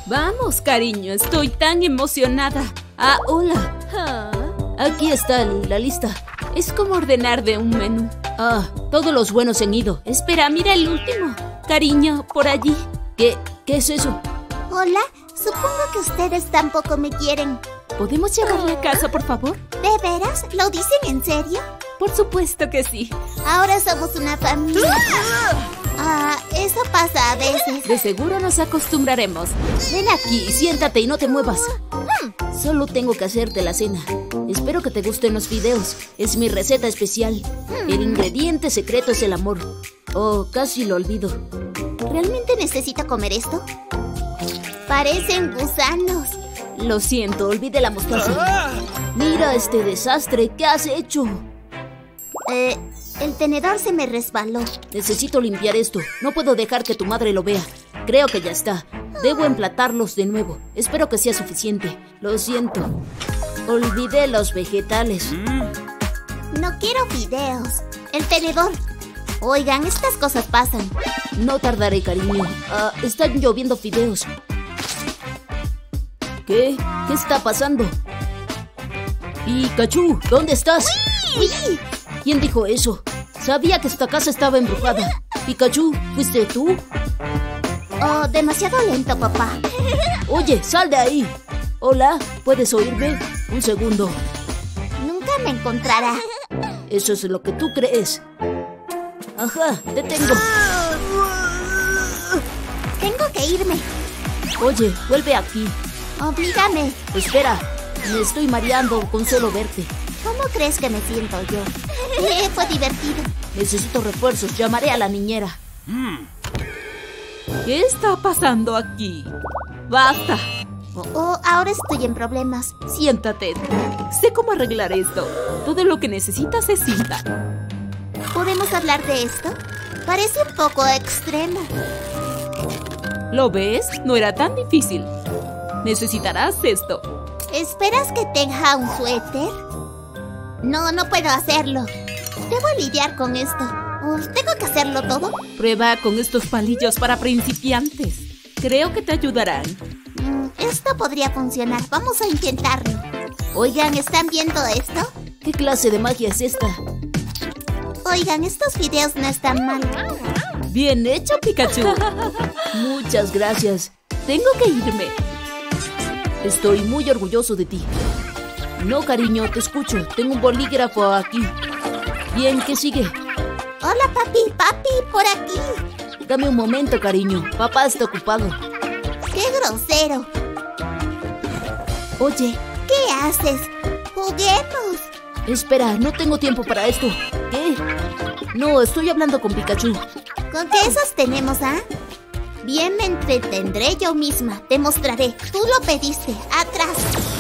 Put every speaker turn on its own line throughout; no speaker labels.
Vamos, cariño, estoy tan emocionada. Ah, hola. Aquí está la lista. Es como ordenar de un menú. Ah, todos los buenos se han ido. Espera, mira el último. Cariño, por allí. ¿Qué es eso?
Hola, supongo que ustedes tampoco me quieren.
¿Podemos llevarle a casa, por favor?
¿De veras? ¿Lo dicen en serio?
Por supuesto que sí.
Ahora somos una familia. Eso pasa a veces.
De seguro nos acostumbraremos. Ven aquí, siéntate y no te muevas. Solo tengo que hacerte la cena. Espero que te gusten los fideos. Es mi receta especial. El ingrediente secreto es el amor. Oh, casi lo olvido.
¿Realmente necesito comer esto? Parecen gusanos.
Lo siento, olvidé la mostaza. Mira este desastre. ¿Qué has hecho?
El tenedor se me resbaló.
Necesito limpiar esto. No puedo dejar que tu madre lo vea. Creo que ya está. Debo emplatarlos de nuevo. Espero que sea suficiente. Lo siento. Olvidé los vegetales.
No quiero fideos. El tenedor. Oigan, estas cosas pasan.
No tardaré, cariño. Están lloviendo fideos. ¿Qué? ¿Qué está pasando? Pikachu, ¿dónde estás?
¡Uy!
¿Quién dijo eso? Sabía que esta casa estaba embrujada. Pikachu, ¿fuiste tú?
Oh, demasiado lento, papá.
Oye, sal de ahí. Hola, ¿puedes oírme? Un segundo.
Nunca me encontrará.
Eso es lo que tú crees. Ajá, te tengo.
Tengo que irme.
Oye, vuelve aquí.
Oblígame.
Espera, me estoy mareando con solo verte.
¿Cómo crees que me siento yo? Fue divertido.
Necesito refuerzos, llamaré a la niñera. ¿Qué está pasando aquí? ¡Basta!
Oh, ahora estoy en problemas.
Siéntate. Sé cómo arreglar esto. Todo lo que necesitas es cinta.
¿Podemos hablar de esto? Parece un poco extremo.
¿Lo ves? No era tan difícil. Necesitarás esto.
¿Esperas que tenga un suéter? No puedo hacerlo. Debo lidiar con esto. ¿Tengo que hacerlo todo?
Prueba con estos palillos para principiantes. Creo que te ayudarán.
Esto podría funcionar. Vamos a intentarlo. Oigan, ¿están viendo esto?
¿Qué clase de magia es esta?
Oigan, estos videos no están mal.
Bien hecho, Pikachu. Muchas gracias. Tengo que irme. Estoy muy orgulloso de ti. No, cariño, te escucho. Tengo un bolígrafo aquí. Bien, ¿qué sigue?
Hola, papi, por aquí.
Dame un momento, cariño. Papá está ocupado.
¡Qué grosero!
Oye,
¿qué haces? ¡Juguemos!
Espera, no tengo tiempo para esto. ¿Qué? No, estoy hablando con Pikachu.
¿Con qué sostenemos, Bien, me entretendré yo misma. Te mostraré. Tú lo pediste. ¡Atrás!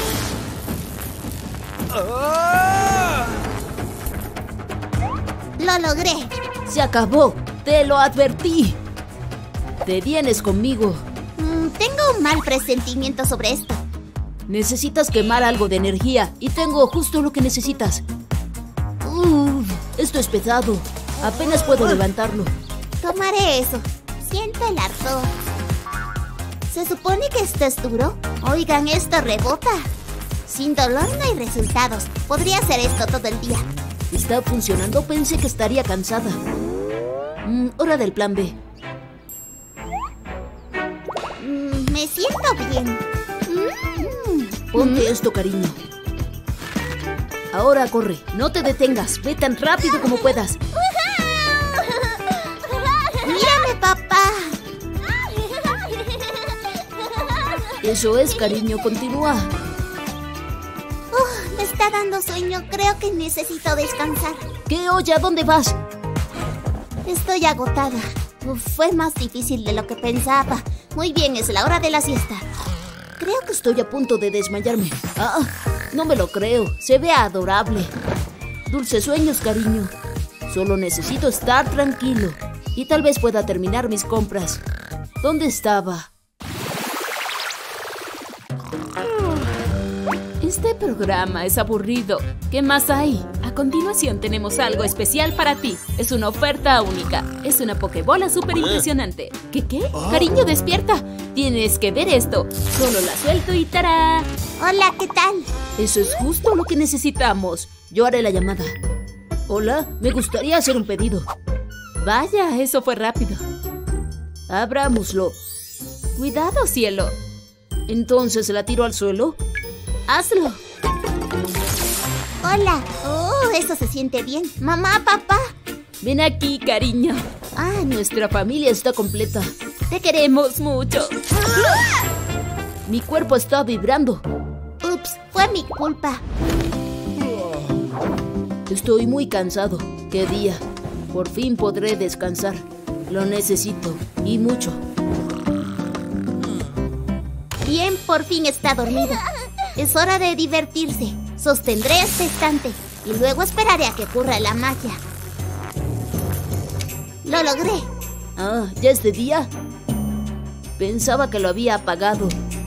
¡Lo logré!
¡Se acabó! ¡Te lo advertí! Te vienes conmigo.
Tengo un mal presentimiento sobre esto.
Necesitas quemar algo de energía y tengo justo lo que necesitas. Esto es pesado. Apenas puedo levantarlo.
Tomaré eso. Siento el ardor. ¿Se supone que esto es duro? Oigan, esto rebota. Sin dolor no hay resultados. Podría hacer esto todo el día.
¿Está funcionando? Pensé que estaría cansada. Hora del plan B.
Me siento bien.
Ponte esto, cariño. Ahora corre. No te detengas. Ve tan rápido como puedas.
¡Mírame, papá!
Eso es, cariño. Continúa.
Me está dando sueño. Creo que necesito descansar.
¿Qué? Oye, ¿a dónde vas?
Estoy agotada. Fue más difícil de lo que pensaba. Muy bien, es la hora de la siesta.
Creo que estoy a punto de desmayarme. No me lo creo. Se ve adorable. Dulces sueños, cariño. Solo necesito estar tranquilo. Y tal vez pueda terminar mis compras. ¿Dónde estaba? Este programa es aburrido. ¿Qué más hay? A continuación tenemos algo especial para ti. Es una oferta única. Es una pokebola súper impresionante. ¿Qué? Cariño, despierta. Tienes que ver esto. Solo la suelto y ¡tará!
Hola, ¿qué tal?
Eso es justo lo que necesitamos. Yo haré la llamada. Hola, me gustaría hacer un pedido. Vaya, eso fue rápido. Abrámoslo. Cuidado, cielo. Entonces la tiro al suelo. Hazlo.
Hola. Oh, eso se siente bien. Mamá, papá.
Ven aquí, cariño. Ah, nuestra familia está completa. Te queremos mucho. Mi cuerpo está vibrando.
Ups, fue mi culpa.
Estoy muy cansado. ¿Qué día? Por fin podré descansar. Lo necesito, y mucho.
Bien, por fin está dormido. Es hora de divertirse. Sostendré este estante y luego esperaré a que ocurra la magia. ¡Lo logré!
Ah, ¿ya es de día? Pensaba que lo había apagado.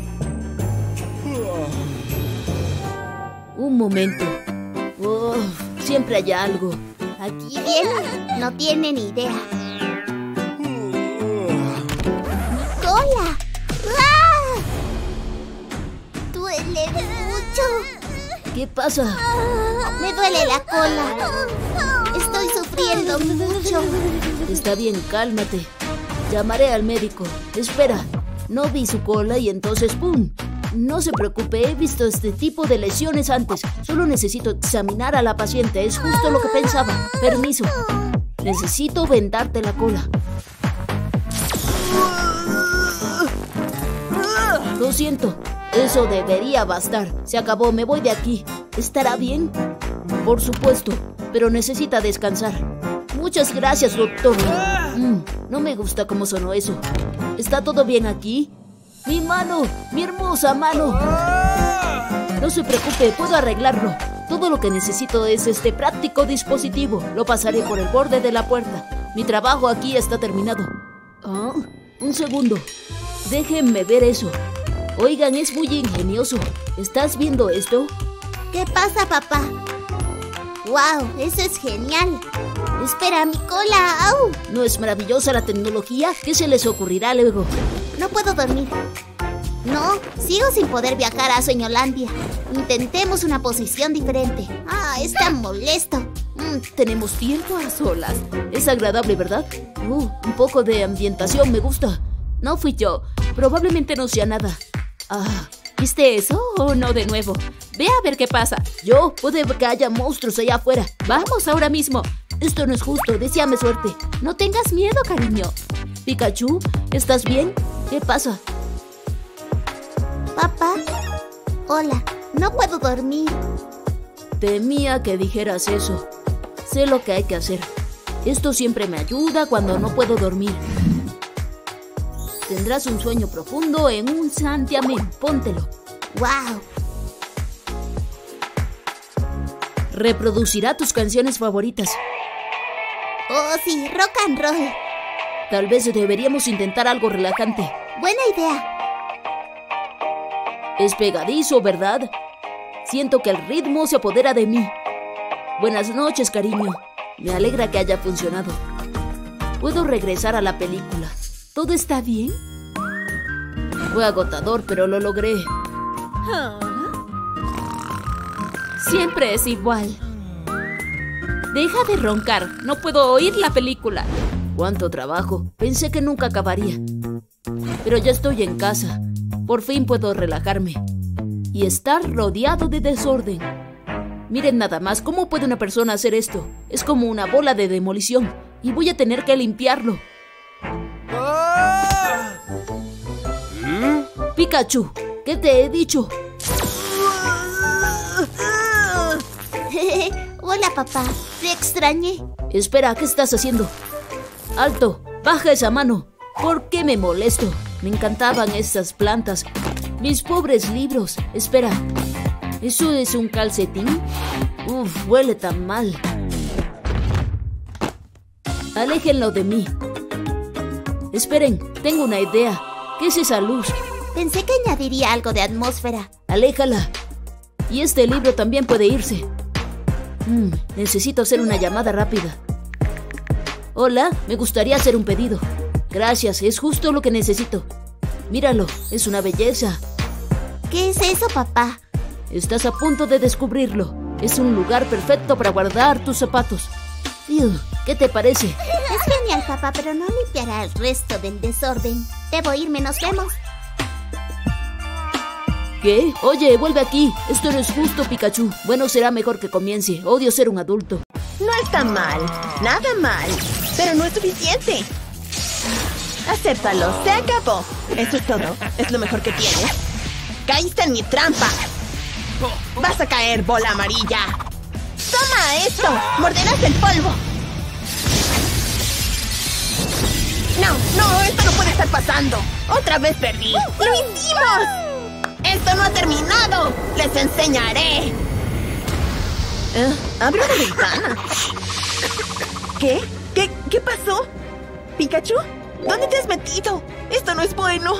Un momento. Oh, siempre hay algo.
Aquí viene. No tiene ni idea. ¡Mi cola! ¡Ah! ¡Duele mucho!
¿Qué pasa?
Me duele la cola. Estoy sufriendo mucho.
Está bien, cálmate. Llamaré al médico. Espera, no vi su cola y entonces ¡pum! No se preocupe, he visto este tipo de lesiones antes. Solo necesito examinar a la paciente. Es justo lo que pensaba. Permiso. Necesito vendarte la cola. Lo siento. Eso debería bastar. Se acabó, me voy de aquí. ¿Estará bien? Por supuesto, pero necesita descansar. Muchas gracias, doctor. No me gusta cómo sonó eso. ¿Está todo bien aquí? ¡Mi mano! ¡Mi hermosa mano! No se preocupe, puedo arreglarlo. Todo lo que necesito es este práctico dispositivo. Lo pasaré por el borde de la puerta. Mi trabajo aquí está terminado. Ah, un segundo. Déjenme ver eso. Oigan, es muy ingenioso. ¿Estás viendo esto?
¿Qué pasa, papá? ¡Wow! Eso es genial. Espera, mi cola. ¡Au!
¿No es maravillosa la tecnología? ¿Qué se les ocurrirá luego?
No puedo dormir. No, sigo sin poder viajar a Sueñolandia. Intentemos una posición diferente. Ah, es tan molesto.
Tenemos tiempo a solas. Es agradable, ¿verdad? Un poco de ambientación me gusta. No fui yo. Probablemente no sea nada. Ah, ¿viste eso o no de nuevo? Ve a ver qué pasa. Puede que haya monstruos allá afuera. Vamos ahora mismo. Esto no es justo. Deséame suerte. No tengas miedo, cariño. Pikachu, ¿estás bien? ¿Qué pasa?
Papá. Hola. No puedo dormir.
Temía que dijeras eso. Sé lo que hay que hacer. Esto siempre me ayuda cuando no puedo dormir. Tendrás un sueño profundo en un santiamén. Póntelo.
¡Wow!
Reproducirá tus canciones favoritas.
Oh, sí, rock and roll.
Tal vez deberíamos intentar algo relajante.
Buena idea.
Es pegadizo, ¿verdad? Siento que el ritmo se apodera de mí. Buenas noches, cariño. Me alegra que haya funcionado. Puedo regresar a la película. ¿Todo está bien? Fue agotador, pero lo logré. Siempre es igual. Deja de roncar. No puedo oír la película. ¿Cuánto trabajo? Pensé que nunca acabaría. Pero ya estoy en casa. Por fin puedo relajarme. Y estar rodeado de desorden. Miren nada más, ¿cómo puede una persona hacer esto? Es como una bola de demolición. Y voy a tener que limpiarlo. Pikachu, ¿qué te he dicho?
Hola, papá. Te extrañé.
Espera, ¿qué estás haciendo? ¡Alto! ¡Baja esa mano! ¿Por qué me molesto? Me encantaban estas plantas. Mis pobres libros. Espera. ¿Eso es un calcetín? Uf, huele tan mal. Aléjenlo de mí. Esperen, tengo una idea. ¿Qué es esa luz?
Pensé que añadiría algo de atmósfera.
Aléjala. Y este libro también puede irse. Necesito hacer una llamada rápida. Hola, me gustaría hacer un pedido. Gracias, es justo lo que necesito. Míralo, es una belleza.
¿Qué es eso, papá?
Estás a punto de descubrirlo. Es un lugar perfecto para guardar tus zapatos. ¿Qué te parece?
Es genial, papá, pero no limpiará el resto del desorden. Debo irme, nos vemos.
¿Qué? Oye, vuelve aquí. Esto no es justo, Pikachu. Bueno, será mejor que comience. Odio ser un adulto.
No está mal, nada mal, pero no es suficiente. Acéptalo, se acabó. Eso es todo, es lo mejor que tienes. Caíste en mi trampa. Vas a caer, bola amarilla. ¡Toma esto! ¡Morderás el polvo! No, esto no puede estar pasando. Otra vez perdí. ¡Lo hicimos! ¡Esto no ha terminado! ¡Les enseñaré! Abre una ventana. ¿Qué? ¿Qué pasó? ¿Pikachu? ¿Dónde te has metido? Esto no es bueno.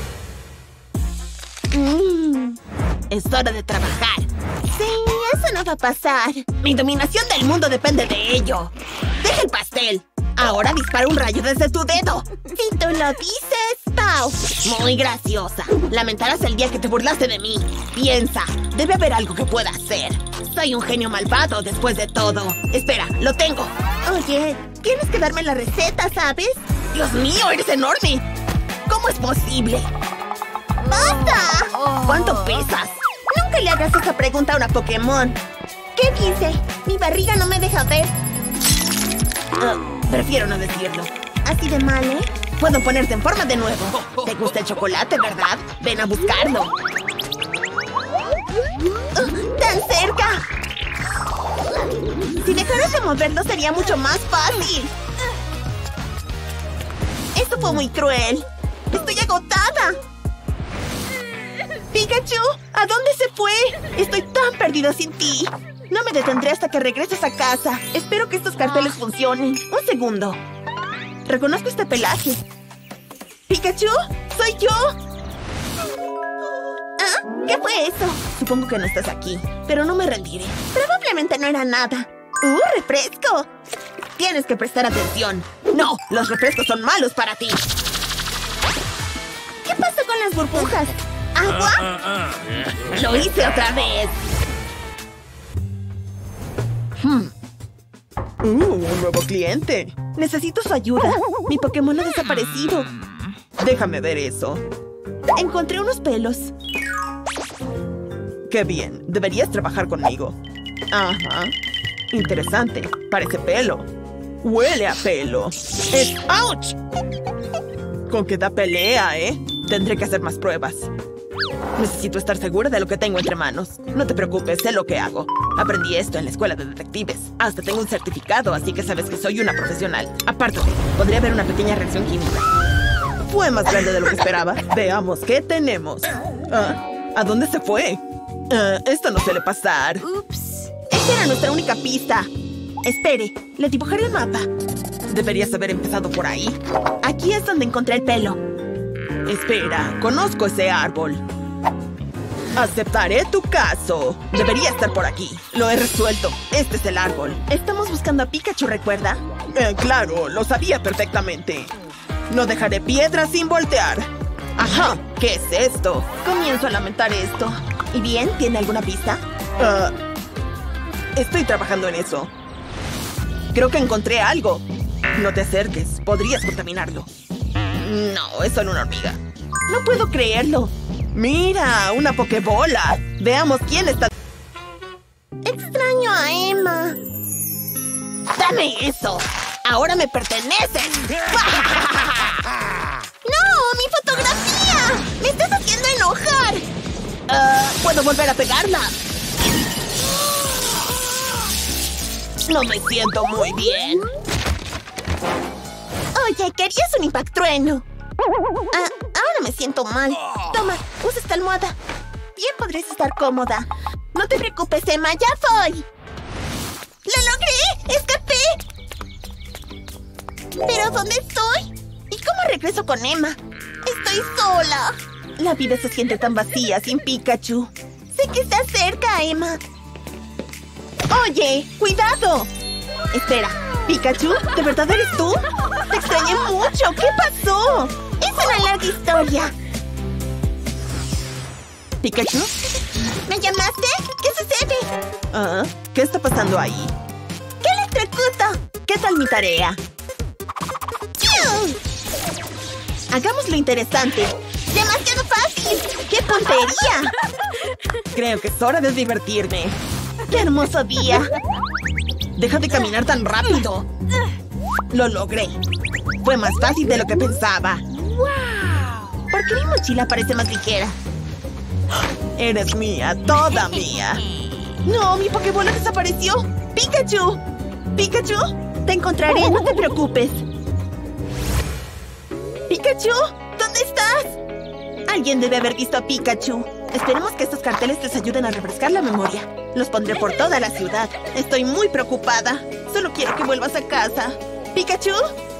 Es hora de trabajar. Sí, eso no va a pasar. Mi dominación del mundo depende de ello. Deja el pastel. Ahora dispara un rayo desde tu dedo. Si tú lo dices, Pau. Muy graciosa. Lamentarás el día que te burlaste de mí. Piensa, debe haber algo que pueda hacer. Soy un genio malvado después de todo. Espera, lo tengo. Oye, tienes que darme la receta, ¿sabes? Dios mío, eres enorme. ¿Cómo es posible? ¡Basta! ¿Cuánto pesas? Nunca le hagas esa pregunta a una Pokémon. ¿Qué dice? Mi barriga no me deja ver. Prefiero no decirlo. Así de mal, ¿eh? Puedo ponerte en forma de nuevo. ¿Te gusta el chocolate, verdad? Ven a buscarlo. ¡Tan cerca! Si dejaras de moverlo sería mucho más fácil. Esto fue muy cruel. Estoy agotada. ¡Pikachu! ¿A dónde se fue? Estoy tan perdida sin ti. No me detendré hasta que regreses a casa. Espero que estos carteles funcionen. Un segundo. Reconozco este pelaje. ¿Pikachu? ¡Soy yo! ¿Ah? ¿Qué fue eso? Supongo que no estás aquí, pero no me rendiré. Probablemente no era nada. ¡Refresco! Tienes que prestar atención. ¡No! ¡Los refrescos son malos para ti! ¿Qué pasó con las burbujas? ¿Agua? ¡Lo hice otra vez! Un nuevo cliente. Necesito su ayuda. Mi Pokémon ha desaparecido. Déjame ver eso. Encontré unos pelos. ¡Qué bien! Deberías trabajar conmigo. Ajá. Interesante. Parece pelo. Huele a pelo. ¡Es... ¡Auch! Con que da pelea, ¿eh? Tendré que hacer más pruebas. Necesito estar segura de lo que tengo entre manos. No te preocupes, sé lo que hago. Aprendí esto en la escuela de detectives. Hasta tengo un certificado, así que sabes que soy una profesional. Apártate, podría haber una pequeña reacción química. Fue más grande de lo que esperaba. Veamos qué tenemos. ¿A dónde se fue? Esto no suele pasar. Ups. Esta era nuestra única pista. Espere, le dibujaré el mapa. Deberías haber empezado por ahí. Aquí es donde encontré el pelo. Espera, conozco ese árbol. Aceptaré tu caso. Debería estar por aquí. Lo he resuelto. Este es el árbol. Estamos buscando a Pikachu, ¿recuerda? Claro, lo sabía perfectamente. No dejaré piedras sin voltear. Ajá, ¿qué es esto? Comienzo a lamentar esto. ¿Y bien? ¿Tiene alguna pista? Estoy trabajando en eso. Creo que encontré algo. No te acerques, podrías contaminarlo. No, es solo una hormiga. No puedo creerlo. ¡Mira! ¡Una pokebola! Veamos quién está... Extraño a Emma. ¡Dame eso! ¡Ahora me pertenece! ¡No! ¡Mi fotografía! ¡Me estás haciendo enojar! ¿Puedo volver a pegarla? No me siento muy bien. Oye, ¿querías un impactrueno? Ahora me siento mal. Toma, usa esta almohada. Bien podrías estar cómoda. No te preocupes, Emma, ya voy. ¡Lo logré! ¡Escapé! ¿Pero dónde estoy? ¿Y cómo regreso con Emma? Estoy sola. La vida se siente tan vacía sin Pikachu. Sé que estás cerca, Emma. ¡Oye! ¡Cuidado! Espera, ¿Pikachu? ¿De verdad eres tú? Te extrañé mucho. ¿Qué pasó? Es una larga historia. ¿Pikachu?
¿Me llamaste? ¿Qué sucede?
Ah, ¿qué está pasando ahí?
¡Qué electrocuto!
¿Qué tal mi tarea?
¡Piu!
Hagámoslo interesante.
¡Demasiado fácil!
¡Qué tontería! Creo que es hora de divertirme.
¡Qué hermoso día!
¡Deja de caminar tan rápido! Lo logré. Fue más fácil de lo que pensaba.
¿Por qué mi mochila parece más ligera?
Eres mía, toda mía. ¡No, mi Pokébola desapareció! ¡Pikachu! ¡Pikachu!
Te encontraré, no te preocupes.
¡Pikachu! ¿Dónde estás? Alguien debe haber visto a Pikachu. Esperemos que estos carteles les ayuden a refrescar la memoria. Los pondré por toda la ciudad. Estoy muy preocupada. Solo quiero que vuelvas a casa. ¿Pikachu?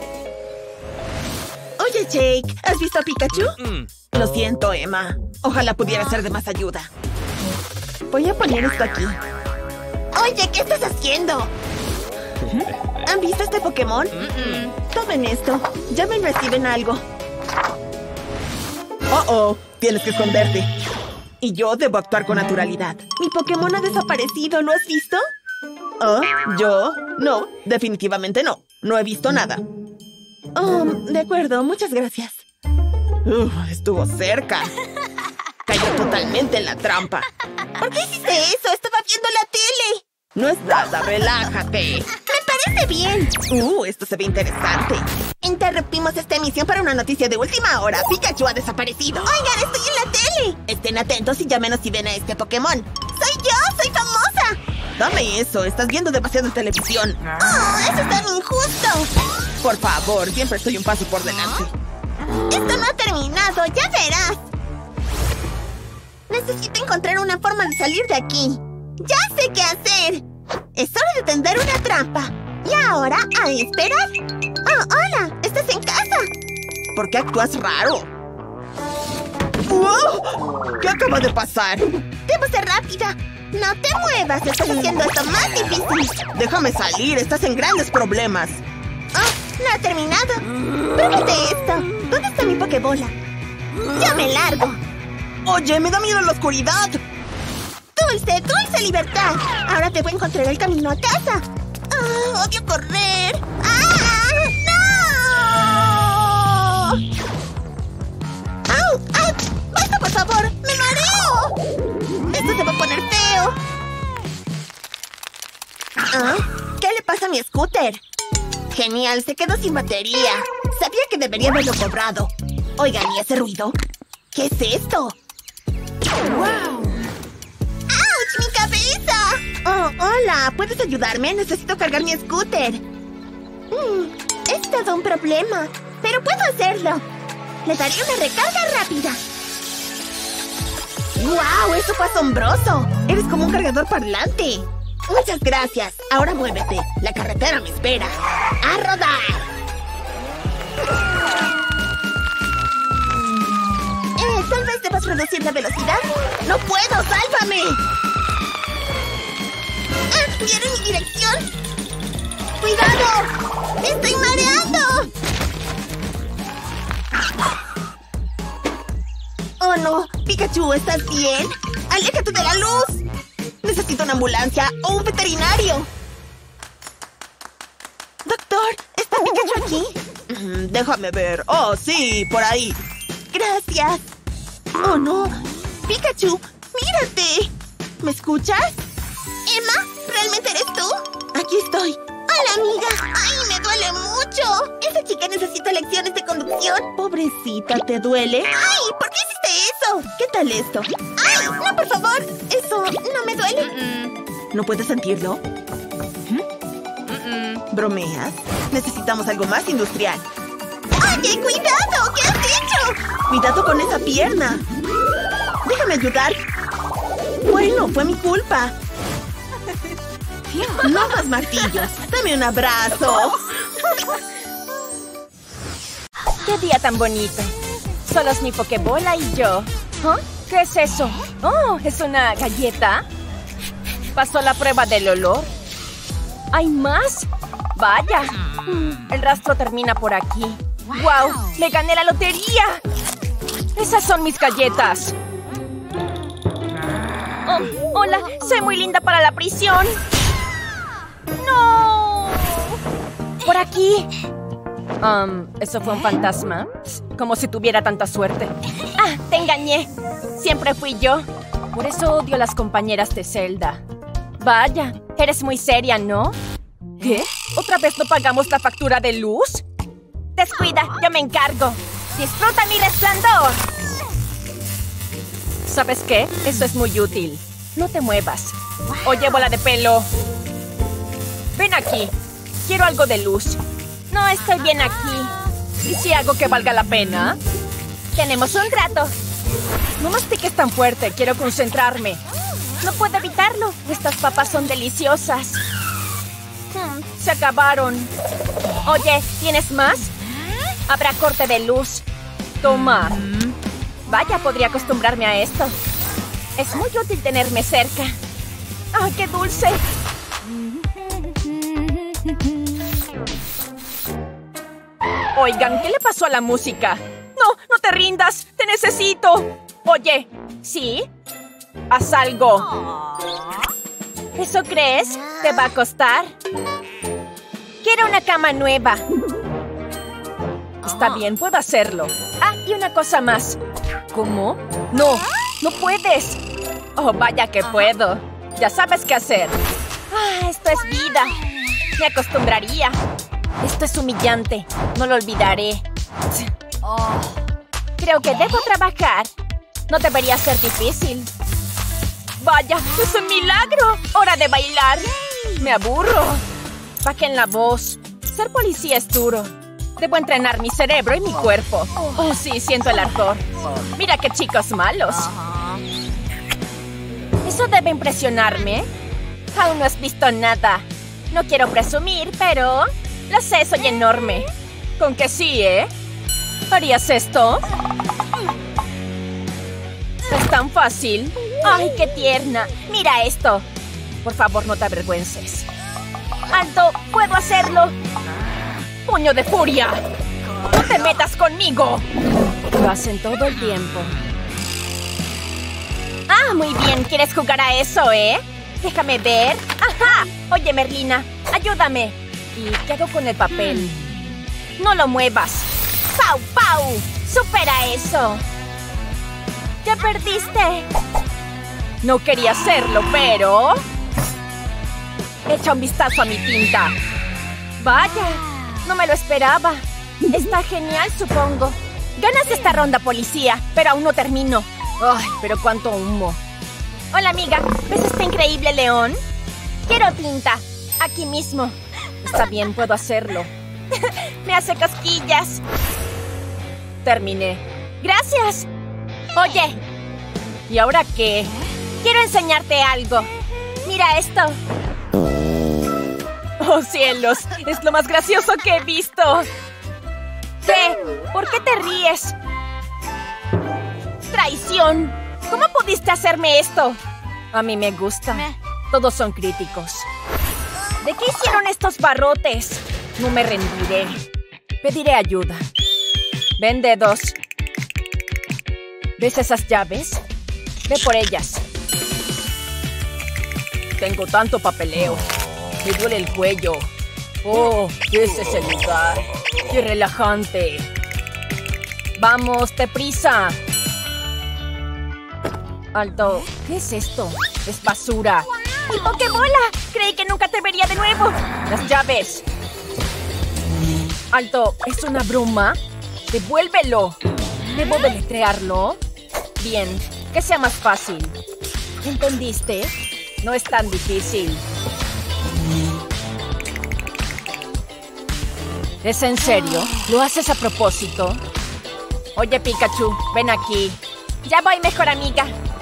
Oye, Jake, ¿has visto a Pikachu? Lo siento, Emma. Ojalá pudiera ser de más ayuda. Voy a poner esto aquí.
Oye, ¿qué estás haciendo?
¿Han visto este Pokémon? Tomen esto. Llamen y reciben algo. Oh, tienes que esconderte. Y yo debo actuar con naturalidad. Mi Pokémon ha desaparecido, ¿lo has visto? ¿Oh? ¿Yo? No, definitivamente no. No he visto nada. Oh, de acuerdo, muchas gracias. Estuvo cerca. Cayó totalmente en la trampa.
¿Por qué hiciste eso? Estaba viendo la tele.
No es nada, relájate.
Me parece bien.
Esto se ve interesante.
Interrumpimos esta emisión para una noticia de última hora. Pikachu ha desaparecido. Oigan, estoy en la tele.
Estén atentos y llámenos si ven a este Pokémon.
¡Soy yo! ¡Soy famosa!
Dame eso, estás viendo demasiada televisión.
¡Oh, eso es tan injusto!
Por favor, siempre estoy un paso por delante.
Esto no ha terminado, ya verás. Necesito encontrar una forma de salir de aquí. ¡Ya sé qué hacer! Es hora de tender una trampa. Y ahora, a esperar. ¡Oh, hola! ¿Estás en casa?
¿Por qué actúas raro? ¡Wow! ¿Qué acaba de pasar?
Debo ser rápida. No te muevas, estás haciendo esto más difícil.
Déjame salir, estás en grandes problemas.
Oh, no ha terminado. Pruébate esto. ¿Dónde está mi Pokébola? ¡Ya me largo!
Oye, me da miedo la oscuridad.
¡Dulce, dulce libertad! Ahora te voy a encontrar el camino a casa. ¡Oh, odio correr! ¡Ah! ¡No! ¡Au! ¡Auch! ¡Basta, por favor! ¡Me mareo! ¡Esto se va a poner feo!
¿Ah? ¿Qué le pasa a mi scooter?
Genial, se quedó sin batería.
Sabía que debería haberlo cobrado. Oigan, ¿y ese ruido? ¿Qué es esto?
¡Wow! ¡Auch! ¡Mi cabeza!
Oh, hola. ¿Puedes ayudarme? Necesito cargar mi scooter.
Es todo un problema, pero puedo hacerlo. Le daré una recarga rápida.
¡Wow! ¡Eso fue asombroso! Eres como un cargador parlante. Muchas gracias. Ahora muévete. La carretera me espera. ¡A rodar!
Tal vez debas reducir la velocidad.
¡No puedo! ¡Sálvame!
¿Viene en mi dirección? ¡Cuidado! ¡Me estoy mareando!
¡Oh, no! Pikachu, ¿estás bien? ¡Aléjate de la luz! Necesito una ambulancia o un veterinario. Doctor, ¿está Pikachu aquí? Déjame ver. Oh, sí, por ahí. Gracias. ¡Oh, no! ¡Pikachu! ¡Mírate! ¿Me escuchas?
¿Emma? ¿Realmente eres tú?
Aquí estoy.
¡Hola, amiga! ¡Ay, me duele mucho! Esa chica necesita lecciones de conducción.
Pobrecita, ¿te duele?
¡Ay! ¿Por qué hiciste eso?
¿Qué tal esto?
¡Ay! ¡No, por favor! Eso no me duele.
¿No puedes sentirlo? ¿Bromeas? Necesitamos algo más industrial.
¡Oye, cuidado! ¿Qué has hecho?
¡Cuidado con esa pierna! ¡Déjame ayudar! Bueno, fue mi culpa. No más martillos. ¡Dame un abrazo!
¡Qué día tan bonito! Solo es mi Pokébola y yo. ¿Ah? ¿Qué es eso? ¡Oh! ¿Es una galleta? ¿Pasó la prueba del olor? ¿Hay más? ¡Vaya! El rastro termina por aquí. ¡Wow! ¡Me gané la lotería! ¡Esas son mis galletas! Hola, soy muy linda para la prisión. ¡No! Por aquí. ¿Eso fue un fantasma? Como si tuviera tanta suerte. Ah, te engañé. Siempre fui yo. Por eso odio a las compañeras de celda. Vaya, eres muy seria, ¿no? ¿Qué? ¿Otra vez no pagamos la factura de luz? Descuida, yo me encargo. ¡Disfruta mi resplandor! ¿Sabes qué? Eso es muy útil. No te muevas. Oye, bola de pelo. Ven aquí. Quiero algo de luz. No, estoy bien aquí. ¿Y si hago que valga la pena? Tenemos un trato. No mastiques tan fuerte. Quiero concentrarme. No puedo evitarlo. Estas papas son deliciosas. Se acabaron. Oye, ¿tienes más? Habrá corte de luz. Toma. Vaya, podría acostumbrarme a esto. Es muy útil tenerme cerca. ¡Ay, qué dulce! Oigan, ¿qué le pasó a la música? ¡No, no te rindas! ¡Te necesito! Oye, ¿sí? Haz algo. ¿Eso crees? ¿Te va a costar? Quiero una cama nueva. Está bien, puedo hacerlo. Ah, y una cosa más. ¿Cómo? No, no puedes. Oh, vaya que puedo. Ya sabes qué hacer. Ah, esto es vida. Me acostumbraría. Esto es humillante. No lo olvidaré. Creo que debo trabajar. No debería ser difícil. ¡Vaya! ¡Es un milagro! ¡Hora de bailar! ¡Me aburro! Bajen la voz. Ser policía es duro. Debo entrenar mi cerebro y mi cuerpo. Oh, sí, siento el ardor. Mira qué chicos malos. ¿Eso debe impresionarme? Aún no has visto nada. No quiero presumir, pero... lo sé, soy enorme. Con que sí, ¿eh? ¿Harías esto? ¿Es tan fácil? ¡Ay, qué tierna! ¡Mira esto! Por favor, no te avergüences. ¡Alto! ¡Puedo hacerlo! ¡Puño de furia! ¡No te metas conmigo! Lo hacen todo el tiempo. ¡Ah, muy bien! ¿Quieres jugar a eso, eh? Déjame ver. ¡Ajá! Oye, Merlina, ayúdame. ¿Y qué hago con el papel? ¡No lo muevas! ¡Pau, pau! ¡Supera eso! ¡Ya perdiste! No quería hacerlo, pero... echa un vistazo a mi tinta. ¡Vaya! No me lo esperaba. Está genial, supongo. Ganas esta ronda, policía, pero aún no termino. ¡Ay, pero cuánto humo! Hola, amiga. ¿Ves este increíble león? Quiero tinta. Aquí mismo. Está bien, puedo hacerlo. Me hace cosquillas. Terminé. ¡Gracias! Oye. ¿Y ahora qué? Quiero enseñarte algo. Mira esto. ¡Oh, cielos! ¡Es lo más gracioso que he visto! ¿Qué? ¿Por qué te ríes? ¡Traición! ¿Cómo pudiste hacerme esto? A mí me gusta. Todos son críticos. ¿De qué hicieron estos barrotes? No me rendiré. Pediré ayuda. Ven, dedos. ¿Ves esas llaves? Ve por ellas. Tengo tanto papeleo. Me duele el cuello. Oh, ese es el lugar. ¡Qué relajante! ¡Vamos, deprisa! Alto, ¿qué es esto? Es basura. ¡Mi pokebola! Creí que nunca te vería de nuevo. Las llaves. Alto, ¿es una broma? ¡Devuélvelo! ¿Debo deletrearlo? Bien, que sea más fácil. ¿Entendiste? No es tan difícil. ¿Es en serio? ¿Lo haces a propósito? Oye, Pikachu, ven aquí. Ya voy, mejor amiga.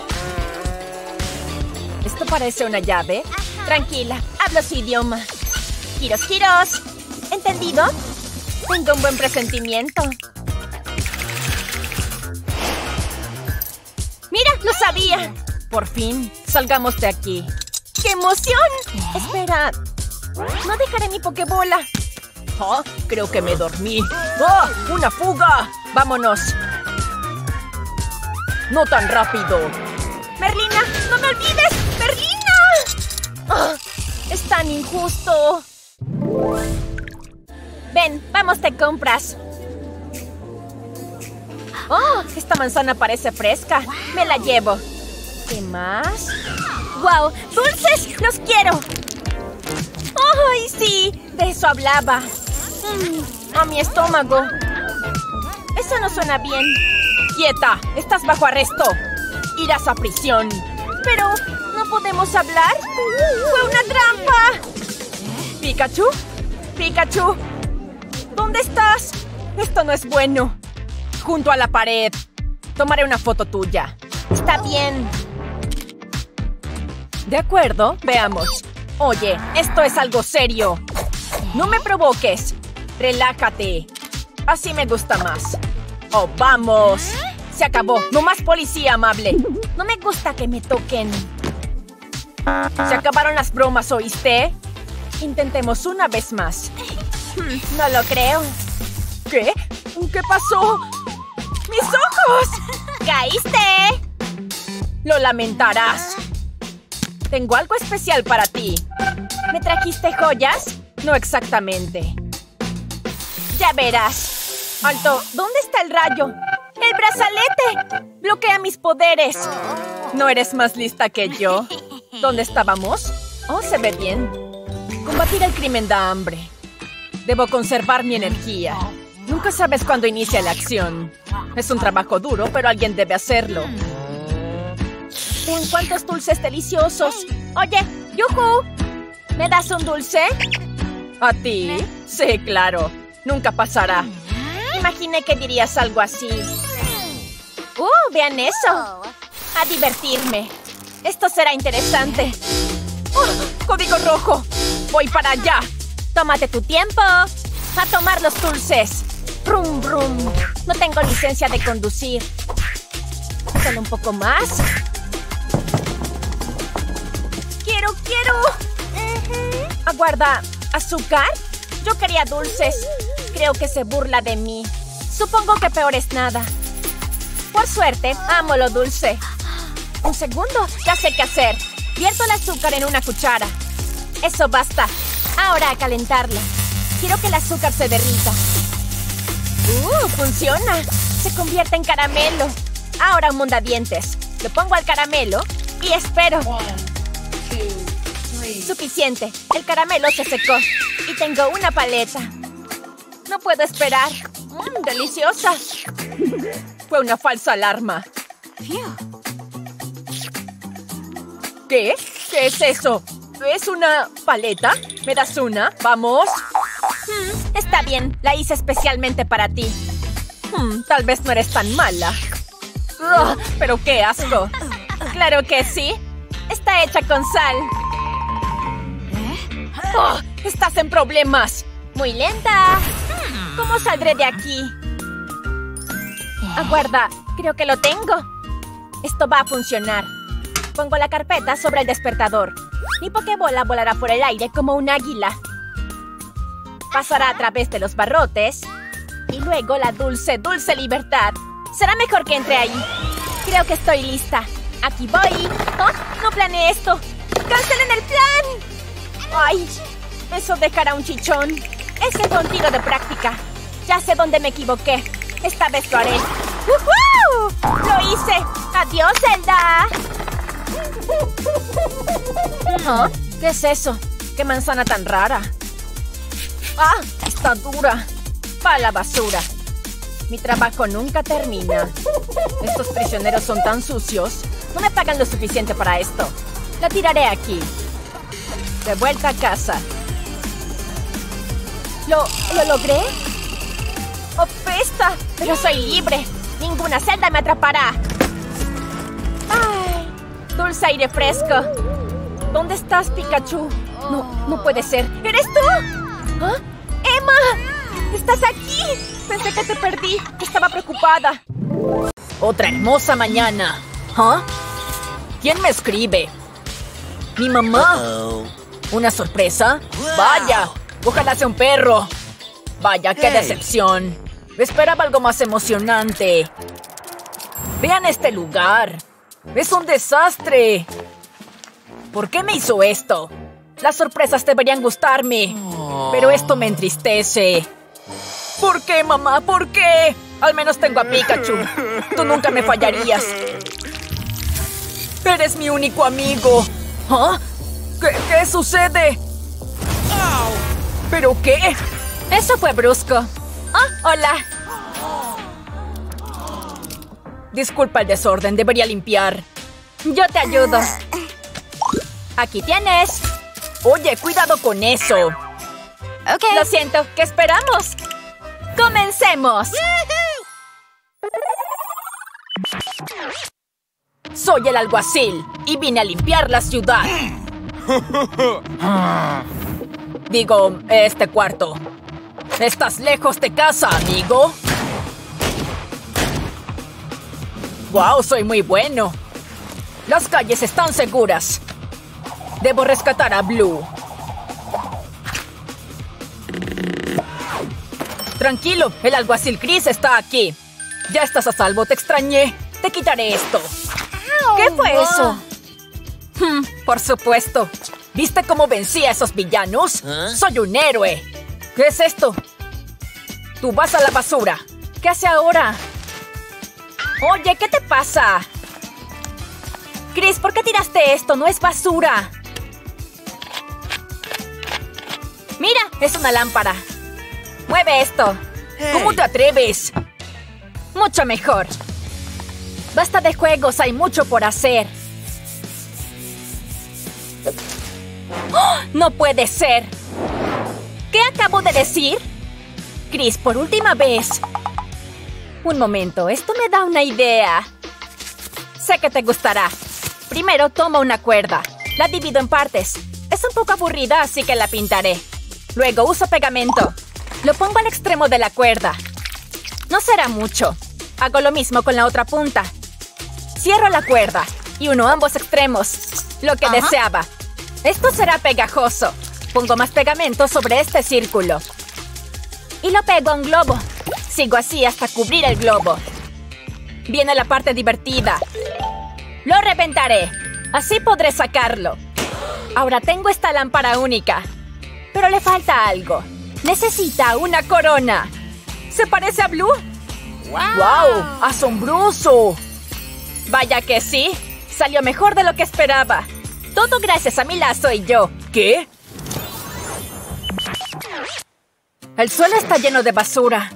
¿Esto parece una llave? Tranquila, hablo su idioma. Giros, giros. ¿Entendido? Tengo un buen presentimiento. ¡Mira, lo sabía! Por fin, salgamos de aquí. ¡Qué emoción! Espera, no dejaré mi pokebola. Oh, creo que me dormí. ¡Oh, una fuga! ¡Vámonos! ¡No tan rápido! ¡Merlina, no me olvides! ¡Merlina! ¡Ah! ¡Es tan injusto! Ven, vamos de compras. ¡Oh! Esta manzana parece fresca. Me la llevo. ¿Qué más? ¡Wow! ¡Dulces! ¡Los quiero! ¡Ay, sí! De eso hablaba. A mi estómago. Eso no suena bien. ¡Quieta! ¡Estás bajo arresto! ¡Irás a prisión! Pero, ¿no podemos hablar? ¡Fue una trampa! ¿Pikachu? ¡Pikachu! ¿Dónde estás? Esto no es bueno. Junto a la pared. Tomaré una foto tuya. Está bien. De acuerdo, veamos. Oye, esto es algo serio. No me provoques. Relájate. Así me gusta más. ¡Oh, vamos! Se acabó. No más policía amable. No me gusta que me toquen. Se acabaron las bromas, ¿oíste? Intentemos una vez más. No lo creo. ¿Qué? ¿Qué pasó? ¡Mis ojos!
¡Caíste!
Lo lamentarás. Tengo algo especial para ti. ¿Me trajiste joyas? No exactamente. Ya verás. Alto, ¿dónde está el rayo? ¡El brazalete! ¡Bloquea mis poderes! ¿No eres más lista que yo? ¿Dónde estábamos? Oh, se ve bien. Combatir el crimen da hambre. Debo conservar mi energía. Nunca sabes cuándo inicia la acción. Es un trabajo duro, pero alguien debe hacerlo. Vean cuántos dulces deliciosos. Oye, ¡yujú! ¿Me das un dulce? ¿A ti? Sí, claro. Nunca pasará. Imaginé que dirías algo así. Vean eso. A divertirme. Esto será interesante. ¡Código rojo! Voy para allá. Tómate tu tiempo. A tomar los dulces. Brum, brum. No tengo licencia de conducir. Solo un poco más. ¡Quiero! Aguarda. ¿Azúcar? Yo quería dulces. Creo que se burla de mí. Supongo que peor es nada. Por suerte, amo lo dulce. Un segundo, ya sé qué hacer. Vierto el azúcar en una cuchara. Eso basta. Ahora a calentarla. Quiero que el azúcar se derrita. ¡Funciona! Se convierte en caramelo. Ahora un mondadientes. Lo pongo al caramelo y espero. Suficiente. El caramelo se secó. Y tengo una paleta. No puedo esperar. ¡Deliciosa! Fue una falsa alarma. ¿Qué? ¿Qué es eso? ¿Es una paleta? ¿Me das una? ¿Vamos? Está bien. La hice especialmente para ti. Tal vez no eres tan mala. ¡Pero qué asco! ¡Claro que sí! Está hecha con sal. ¡Estás en problemas! ¡Muy lenta! ¿Cómo saldré de aquí? Aguarda, creo que lo tengo. Esto va a funcionar. Pongo la carpeta sobre el despertador. Mi pokebola volará por el aire como un águila. Pasará a través de los barrotes. Y luego la dulce libertad. Será mejor que entre ahí. Creo que estoy lista. Aquí voy. No planeé esto. ¡Cancelen el plan! ¡Ay! Eso dejará un chichón. Ese fue un tiro de práctica. Ya sé dónde me equivoqué. Esta vez lo haré. ¡Uhú! ¡Lo hice! ¡Adiós, Zelda! ¿Qué es eso? ¡Qué manzana tan rara! ¡Ah! Está dura. Va a la basura. Mi trabajo nunca termina. Estos prisioneros son tan sucios. No me pagan lo suficiente para esto. La tiraré aquí. De vuelta a casa. ¿Lo logré? ¡Apesta! Pero soy libre. Ninguna celda me atrapará. ¡Ay! Dulce aire fresco. ¿Dónde estás, Pikachu? No puede ser. ¿Eres tú? ¿Ah? ¡Emma! ¡Estás aquí! Pensé que te perdí. Estaba preocupada. Otra hermosa mañana. ¿Ah? ¿Quién me escribe? ¿Mi mamá? ¿Una sorpresa? ¡Vaya! ¡Ojalá sea un perro! ¡Vaya, qué decepción! Esperaba algo más emocionante. ¡Vean este lugar! ¡Es un desastre! ¿Por qué me hizo esto? Las sorpresas deberían gustarme. Pero esto me entristece. ¿Por qué, mamá? ¿Por qué? Al menos tengo a Pikachu. Tú nunca me fallarías. Eres mi único amigo. ¿Ah? ¿Qué sucede? ¿Pero qué? Eso fue brusco. Hola. Disculpa el desorden, debería limpiar. Yo te ayudo. Aquí tienes. Oye, cuidado con eso.
Ok.
Lo siento, ¿qué esperamos? ¡Comencemos! Soy el alguacil y vine a limpiar la ciudad. Digo, este cuarto. ¿Estás lejos de casa, amigo? ¡Wow! Soy muy bueno. Las calles están seguras. Debo rescatar a Blue. Tranquilo, el alguacil Chris está aquí. Ya estás a salvo, te extrañé. Te quitaré esto. ¿Qué fue eso? Por supuesto. ¿Viste cómo vencí a esos villanos? ¡Soy un héroe! ¿Qué es esto? Tú vas a la basura. ¿Qué hace ahora? Oye, ¿qué te pasa? Chris, ¿por qué tiraste esto? No es basura. Mira, es una lámpara. Mueve esto. ¿Cómo te atreves? Mucho mejor. Basta de juegos, hay mucho por hacer. ¡Oh! ¡No puede ser! ¿Qué acabo de decir? Chris, por última vez. Un momento, esto me da una idea. Sé que te gustará. Primero toma una cuerda. La divido en partes. Es un poco aburrida, así que la pintaré. Luego uso pegamento. Lo pongo al extremo de la cuerda. No será mucho. Hago lo mismo con la otra punta. Cierro la cuerda y uno ambos extremos. Lo que deseaba. Esto será pegajoso. Pongo más pegamento sobre este círculo. Y lo pego a un globo. Sigo así hasta cubrir el globo. Viene la parte divertida. Lo reventaré. Así podré sacarlo. Ahora tengo esta lámpara única. Pero le falta algo. Necesita una corona. ¿Se parece a Blue? ¡Wow! ¡Asombroso! Vaya que sí. Salió mejor de lo que esperaba. Todo gracias a mi lazo y yo. ¿Qué? El suelo está lleno de basura.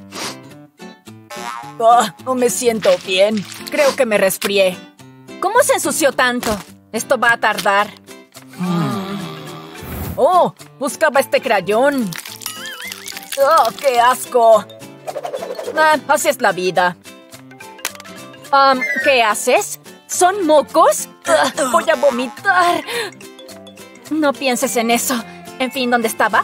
No me siento bien. Creo que me resfrié. ¿Cómo se ensució tanto? Esto va a tardar. ¡Oh! Buscaba este crayón. ¡Oh, qué asco! Así es la vida. ¿Qué haces? ¿Son mocos? Voy a vomitar. No pienses en eso. En fin, ¿dónde estaba?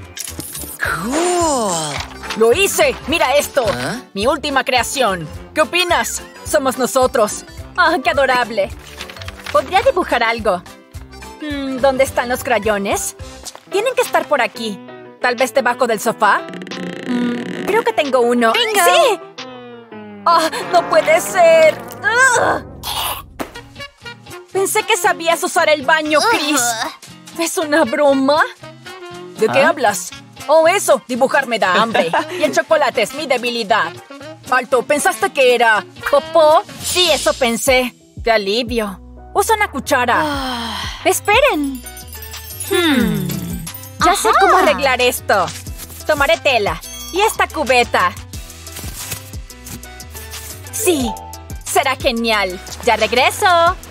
¡Lo hice! ¡Mira esto! Mi última creación. ¿Qué opinas? Somos nosotros. ¡Ah, qué adorable! ¿Podría dibujar algo? ¿Dónde están los crayones? Tienen que estar por aquí. ¿Tal vez debajo del sofá? Creo que tengo uno.
¡Bingo!
¡Sí! ¡Ah, no puede ser! Pensé que sabías usar el baño, Chris. ¿Es una broma? ¿De qué hablas? Oh, eso. Dibujar me da hambre. Y el chocolate es mi debilidad. Alto, ¿pensaste que era popó? Sí, eso pensé. ¡Qué alivio! Usa una cuchara. ¡Esperen! Ya sé cómo arreglar esto. Tomaré tela. Y esta cubeta. Sí. Será genial. ¡Ya regreso!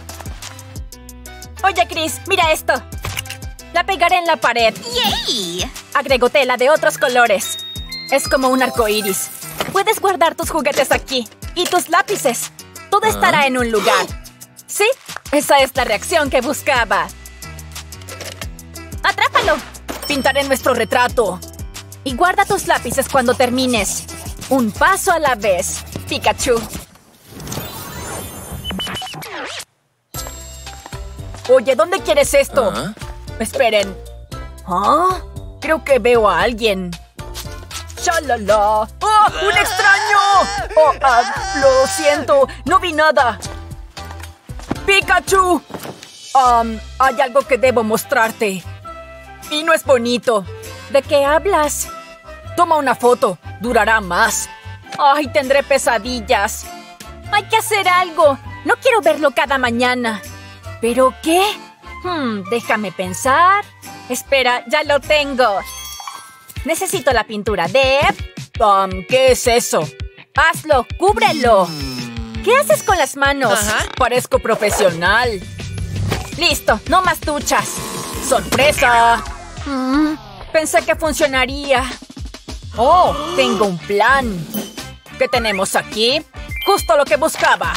Oye, Chris, mira esto. La pegaré en la pared.
¡Yay!
Agrego tela de otros colores. Es como un arco iris. Puedes guardar tus juguetes aquí. Y tus lápices. Todo estará en un lugar. ¿Sí? Esa es la reacción que buscaba. ¡Atrápalo! Pintaré nuestro retrato. Y guarda tus lápices cuando termines. Un paso a la vez, Pikachu. Oye, ¿dónde quieres esto? Esperen. Creo que veo a alguien. ¡Shalala! ¡Oh, un extraño! Lo siento, no vi nada. ¡Pikachu! Hay algo que debo mostrarte. Y no es bonito. ¿De qué hablas? Toma una foto. Durará más. Ay, tendré pesadillas. Hay que hacer algo. No quiero verlo cada mañana. ¿Pero qué? Déjame pensar. Espera, ya lo tengo. Necesito la pintura de... ¿qué es eso? Hazlo, cúbrelo. ¿Qué haces con las manos? Parezco profesional. Listo, no más duchas. ¡Sorpresa! Pensé que funcionaría. Oh, tengo un plan. ¿Qué tenemos aquí? Justo lo que buscaba.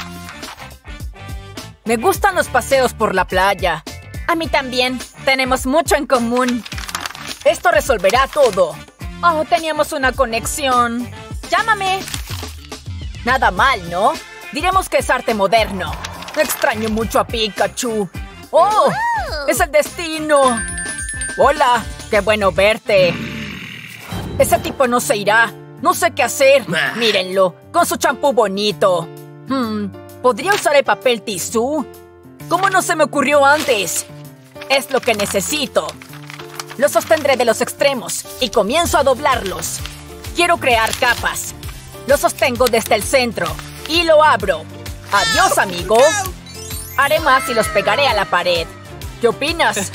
Me gustan los paseos por la playa. A mí también. Tenemos mucho en común. Esto resolverá todo. Oh, teníamos una conexión. Llámame. Nada mal, ¿no? Diremos que es arte moderno. Extraño mucho a Pikachu. ¡Oh! ¡Es el destino! Hola, qué bueno verte. Ese tipo no se irá. No sé qué hacer. Mírenlo, con su champú bonito. ¿Podría usar el papel tisú? ¿Cómo no se me ocurrió antes? Es lo que necesito. Lo sostendré de los extremos y comienzo a doblarlos. Quiero crear capas. Lo sostengo desde el centro y lo abro. Adiós, amigo. Haré más y los pegaré a la pared. ¿Qué opinas?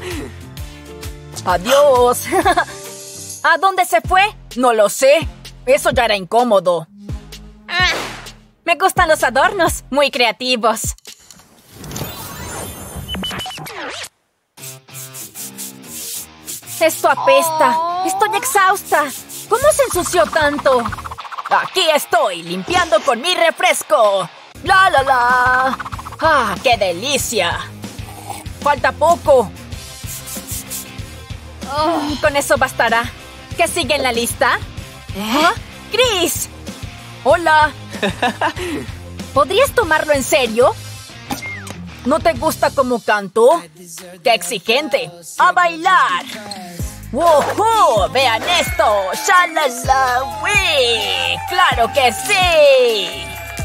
Adiós. ¿A dónde se fue? No lo sé. Eso ya era incómodo. Me gustan los adornos. Muy creativos. Esto apesta. Estoy exhausta. ¿Cómo se ensució tanto? Aquí estoy, limpiando con mi refresco. ¡La, la, la! ¡Ah, qué delicia! Falta poco. Con eso bastará. ¿Qué sigue en la lista? ¡Chris! ¡Hola! ¿Podrías tomarlo en serio? ¿No te gusta cómo canto? ¡Qué exigente! ¡A bailar! ¡Woohoo! ¡Vean esto! ¡Shalala! ¡Wii! ¡Claro que sí!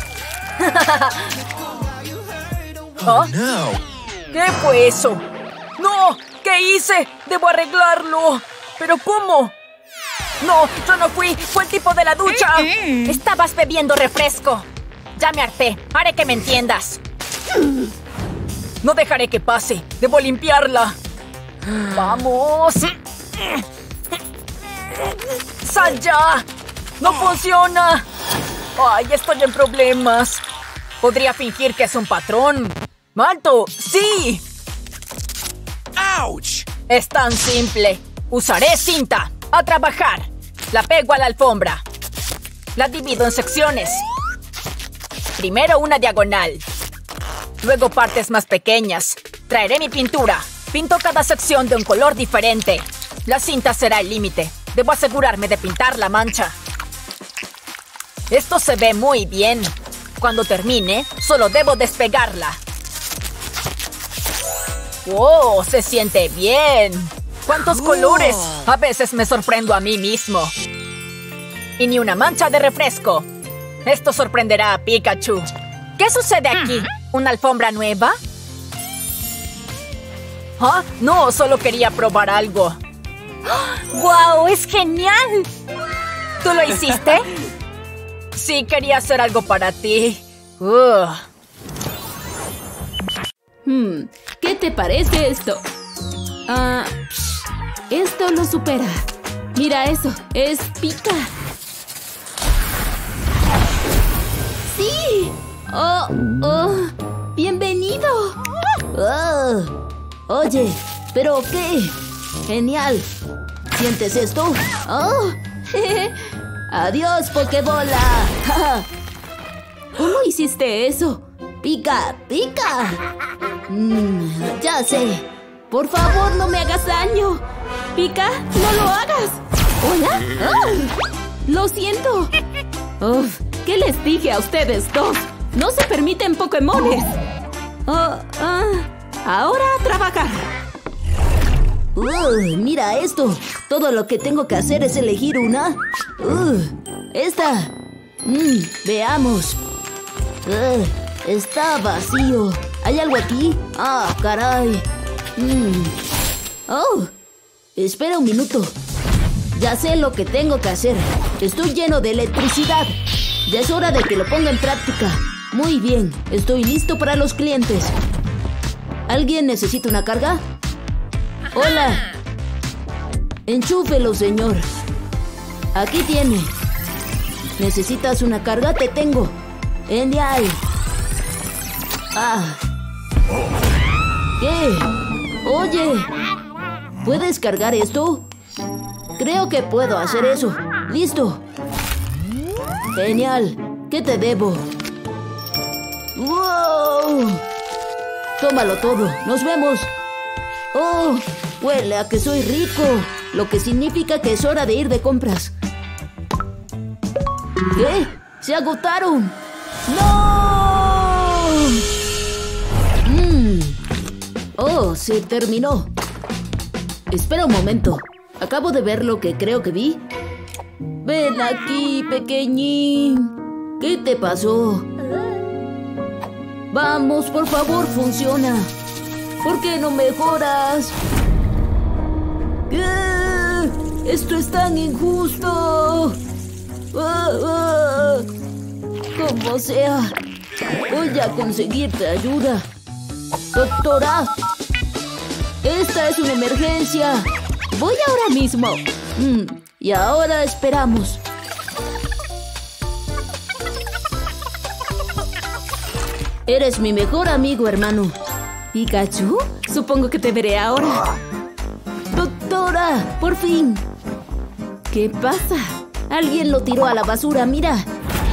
Oh, no.
¿Qué fue eso? ¡No! ¿Qué hice? ¡Debo arreglarlo! ¿Pero cómo? ¡No! ¡Yo no fui! ¡Fue el tipo de la ducha! Estabas bebiendo refresco. Ya me harté. Haré que me entiendas. No dejaré que pase. Debo limpiarla. ¡Vamos! ¡Sal ya! ¡No funciona! ¡Ay, estoy en problemas! Podría fingir que es un patrón. ¡Malto! ¡Sí!
¡Ouch!
Es tan simple. Usaré cinta. ¡A trabajar! La pego a la alfombra. La divido en secciones. Primero una diagonal. Luego partes más pequeñas. Traeré mi pintura. Pinto cada sección de un color diferente. La cinta será el límite. Debo asegurarme de pintar la mancha. Esto se ve muy bien. Cuando termine, solo debo despegarla. ¡Wow! ¡Se siente bien! ¡Cuántos colores! A veces me sorprendo a mí mismo. Y ni una mancha de refresco. Esto sorprenderá a Pikachu. ¿Qué sucede aquí? ¿Una alfombra nueva? ¿Ah? No, solo quería probar algo. ¡Guau! ¡Es genial! ¿Tú lo hiciste? Sí, quería hacer algo para ti.
¿Qué te parece esto? Esto lo supera. Mira eso, es Pika.
¡Sí!
¡Bienvenido!
Oye, ¿pero qué? Genial. ¿Sientes esto?
¡Adiós, Pokébola! ¿Cómo hiciste eso?
¡Pica, pica!
Ya sé. Por favor, no me hagas daño. Pika, no lo hagas. ¿Hola? Lo siento. ¿Qué les dije a ustedes dos? No se permiten Pokémones. Ahora a trabajar.
Mira esto. Todo lo que tengo que hacer es elegir una. Esta. Veamos. Está vacío.
¿Hay algo aquí? ¡Ah, caray! ¡Oh! Espera un minuto. Ya sé lo que tengo que hacer. Estoy lleno de electricidad. Ya es hora de que lo ponga en práctica. Muy bien, estoy listo para los clientes. ¿Alguien necesita una carga? ¡Hola! Enchúfelo, señor. Aquí tiene. ¿Necesitas una carga? Te tengo. ¡Genial! ¡Ah! ¿Qué? Oye, ¿puedes cargar esto? Creo que puedo hacer eso. ¡Listo! ¡Genial! ¿Qué te debo? ¡Wow! Tómalo todo. ¡Nos vemos! ¡Oh! Huele a que soy rico, lo que significa que es hora de ir de compras. ¿Qué? ¡Se agotaron! ¡No! ¡Oh! Se terminó. Espera un momento. Acabo de ver lo que creo que vi. Ven aquí, pequeñín. ¿Qué te pasó? Vamos, por favor, funciona. ¿Por qué no mejoras? ¡Esto es tan injusto! Como sea, voy a conseguirte ayuda. Doctora, esta es una emergencia. Voy ahora mismo. Y ahora esperamos. Eres mi mejor amigo, hermano. ¿Pikachu? Supongo que te veré ahora. ¡Doctora! ¡Por fin! ¿Qué pasa? Alguien lo tiró a la basura, mira.